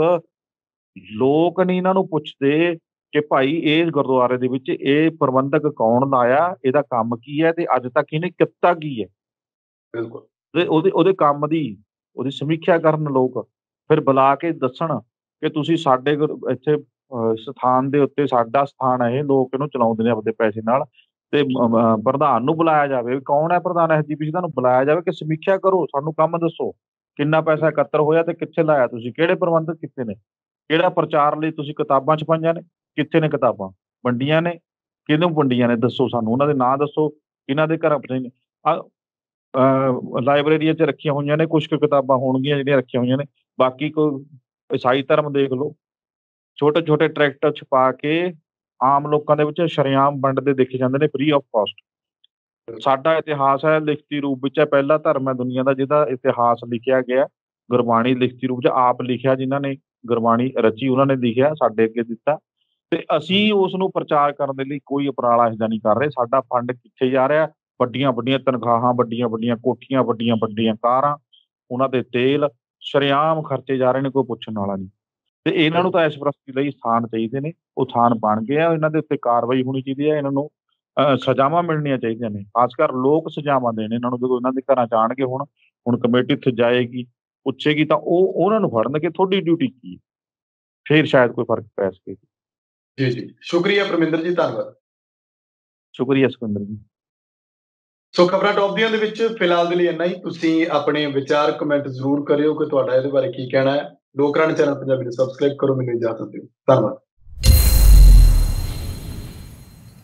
ਲੋਕ ਨਹੀਂ ਇਹਨਾਂ ਨੂੰ ਪੁੱਛਦੇ ਕਿ ਭਾਈ ਇਹ ਗੁਰਦੁਆਰੇ ਦੇ ਵਿੱਚ ਇਹ ਪ੍ਰਬੰਧਕ ਕੌਣ ਲਾਇਆ, ਇਹਦਾ ਕੰਮ ਕੀ ਹੈ ਤੇ ਅੱਜ ਤੱਕ ਇਹਨੇ ਕੀਤਾ ਕੀ ਹੈ। ਬਿਲਕੁਲ। ਤੇ ਉਹਦੇ ਕੰਮ ਦੀ ਉਹਦੀ ਸਮੀਖਿਆ ਕਰਨ ਲੋਕ, ਫਿਰ ਬੁਲਾ ਕੇ ਦੱਸਣ ਕਿ ਤੁਸੀਂ ਸਾਡੇ ਇੱਥੇ ਸਥਾਨ ਦੇ ਉੱਤੇ ਸਾਡਾ ਸਥਾਨ ਹੈ, ਇਹ ਲੋਕ ਇਹਨੂੰ ਚਲਾਉਂਦੇ ਨੇ ਆਪਦੇ ਪੈਸੇ ਨਾਲ ਤੇ ਪ੍ਰਧਾਨ ਨੂੰ ਬੁਲਾਇਆ ਜਾਵੇ। ਕੌਣ ਹੈ ਪ੍ਰਧਾਨ ਐਸਜੀਪੀਸੀ ਦਾ, ਨੂੰ ਬੁਲਾਇਆ ਜਾਵੇ ਕਿ ਸਮੀਖਿਆ ਕਰੋ, ਸਾਨੂੰ ਕੰਮ ਦੱਸੋ ਕਿੰਨਾ ਪੈਸਾ ਇਕੱਤਰ ਹੋਇਆ ਤੇ ਕਿੱਥੇ ਲਾਇਆ ਤੁਸੀਂ, ਕਿਹੜੇ ਪ੍ਰਬੰਧਕ ਕਿੱਥੇ ਨੇ, ਕਿਹੜਾ ਪ੍ਰਚਾਰ ਲਈ ਤੁਸੀਂ ਕਿਤਾਬਾਂ ਛਪਾਈਆਂ ਨੇ, ਕਿੱਥੇ ਨੇ ਕਿਤਾਬਾਂ ਵੰਡੀਆਂ ਨੇ, ਕਿਹਨੂੰ ਵੰਡੀਆਂ ਨੇ ਦੱਸੋ, ਸਾਨੂੰ ਉਹਨਾਂ ਦੇ ਨਾਂ ਦੱਸੋ, ਕਿਹਨਾਂ ਦੇ ਘਰਾਂ ਨੇ। ਲਾਇਬ੍ਰੇਰੀਆਂ 'ਚ ਰੱਖੀਆਂ ਹੋਈਆਂ ਨੇ ਕੁਛ ਕੁ ਕਿਤਾਬਾਂ ਹੋਣਗੀਆਂ ਜਿਹੜੀਆਂ ਰੱਖੀਆਂ ਹੋਈਆਂ ਨੇ, ਬਾਕੀ ਕੋਈ ਈਸਾਈ ਧਰਮ ਦੇਖ ਲਓ, ਛੋਟੇ ਛੋਟੇ ਟਰੈਕਟਰ ਛਪਾ ਕੇ ਆਮ ਲੋਕਾਂ ਦੇ ਵਿੱਚ ਸ਼ਰੇਆਮ ਵੰਡਦੇ ਦੇਖੇ ਜਾਂਦੇ ਨੇ ਫ੍ਰੀ ਆਫ ਕਾਸਟ। ਸਾਡਾ ਇਤਿਹਾਸ ਹੈ ਲਿਖਤੀ ਰੂਪ ਵਿੱਚ ਹੈ, ਪਹਿਲਾ ਧਰਮ ਹੈ ਦੁਨੀਆ ਦਾ ਜਿਹਦਾ ਇਤਿਹਾਸ ਲਿਖਿਆ ਗਿਆ, ਗੁਰਬਾਣੀ ਲਿਖਤੀ ਰੂਪ 'ਚ ਆਪ ਲਿਖਿਆ, ਜਿਨ੍ਹਾਂ ਨੇ ਗੁਰਬਾਣੀ ਰਚੀ ਉਹਨਾਂ ਨੇ ਲਿਖਿਆ, ਸਾਡੇ ਅੱਗੇ ਦਿੱਤਾ ਤੇ ਅਸੀਂ ਉਸ ਨੂੰ ਪ੍ਰਚਾਰ ਕਰਨ ਦੇ ਲਈ ਕੋਈ ਉਪਰਾਲਾ ਇਹਦਾ ਨਹੀਂ ਕਰ ਰਹੇ। ਸਾਡਾ ਫੰਡ ਕਿੱਥੇ ਜਾ ਰਿਹਾ? ਵੱਡੀਆਂ ਵੱਡੀਆਂ ਤਨਖਾਹਾਂ, ਵੱਡੀਆਂ ਵੱਡੀਆਂ ਕੋਠੀਆਂ, ਵੱਡੀਆਂ ਵੱਡੀਆਂ ਕਾਰਾਂ, ਉਹਨਾਂ ਦੇ ਤੇਲ ਸ਼ਰੇਆਮ ਖਰਚੇ ਜਾ ਰਹੇ ਨੇ, ਕੋਈ ਪੁੱਛਣ ਵਾਲਾ ਨਹੀਂ। ਤੇ ਇਹਨਾਂ ਨੂੰ ਤਾਂ ਐਸ਼ਪ੍ਰਸਤੀ ਲਈ ਸਥਾਨ ਚਾਹੀਦੇ ਨੇ, ਉਹ ਸਥਾਨ ਬਣ ਗਏ ਆ, ਇਹਨਾਂ ਦੇ ਉੱਤੇ ਕਾਰਵਾਈ ਹੋਣੀ ਚਾਹੀਦੀ ਹੈ, ਇਹਨਾਂ ਨੂੰ ਸਜ਼ਾਵਾਂ ਮਿਲਣੀਆਂ ਚਾਹੀਦੀਆਂ ਨੇ, ਖਾਸ ਕਰ ਲੋਕ ਸਜ਼ਾਵਾਂ ਦੇਣ ਇਹਨਾਂ ਨੂੰ। ਜਦੋਂ ਇਹਨਾਂ ਦੇ ਘਰਾਂ 'ਚ ਆਉਣਗੇ ਹੁਣ ਕਮੇਟੀ ਉੱਥੇ ਜਾਏਗੀ, ਪੁੱਛੇਗੀ ਤਾਂ ਉਹ ਉਹਨਾਂ ਨੂੰ ਫੜਨਗੇ ਤੁਹਾਡੀ ਡਿਊਟੀ ਕੀ ਹੈ, ਫਿਰ ਸ਼ਾਇਦ ਕੋਈ ਫਰਕ ਪੈ ਸਕੇ। ਜੀ ਜੀ, ਸ਼ੁਕਰੀਆ ਪਰਮਿੰਦਰ ਜੀ, ਧੰਨਵਾਦ। ਸ਼ੁਕਰੀਆ ਸੁਖਵਿੰਦਰ ਜੀ। ਸੋ ਖਬਰਾਂ ਟੌਪ ਦੀਆਂ ਦੇ ਵਿੱਚ ਫਿਲਹਾਲ ਦੇ ਲਈ ਇੰਨਾ ਹੀ। ਤੁਸੀਂ ਆਪਣੇ ਵਿਚਾਰ ਕਮੈਂਟ ਜ਼ਰੂਰ ਕਰਿਓ ਕਿ ਤੁਹਾਡਾ ਇਹਦੇ ਬਾਰੇ ਕੀ ਕਹਿਣਾ ਹੈ। ਲੋਕਰਾਣੀ ਚੈਨਲ ਪੰਜਾਬੀ ਨੂੰ ਸਬਸਕ੍ਰਾਈਬ ਕਰੋ। ਮੈਨੂੰ ਇਜਾਜ਼ਤ ਦਿਓ। ਧੰਨਵਾਦ।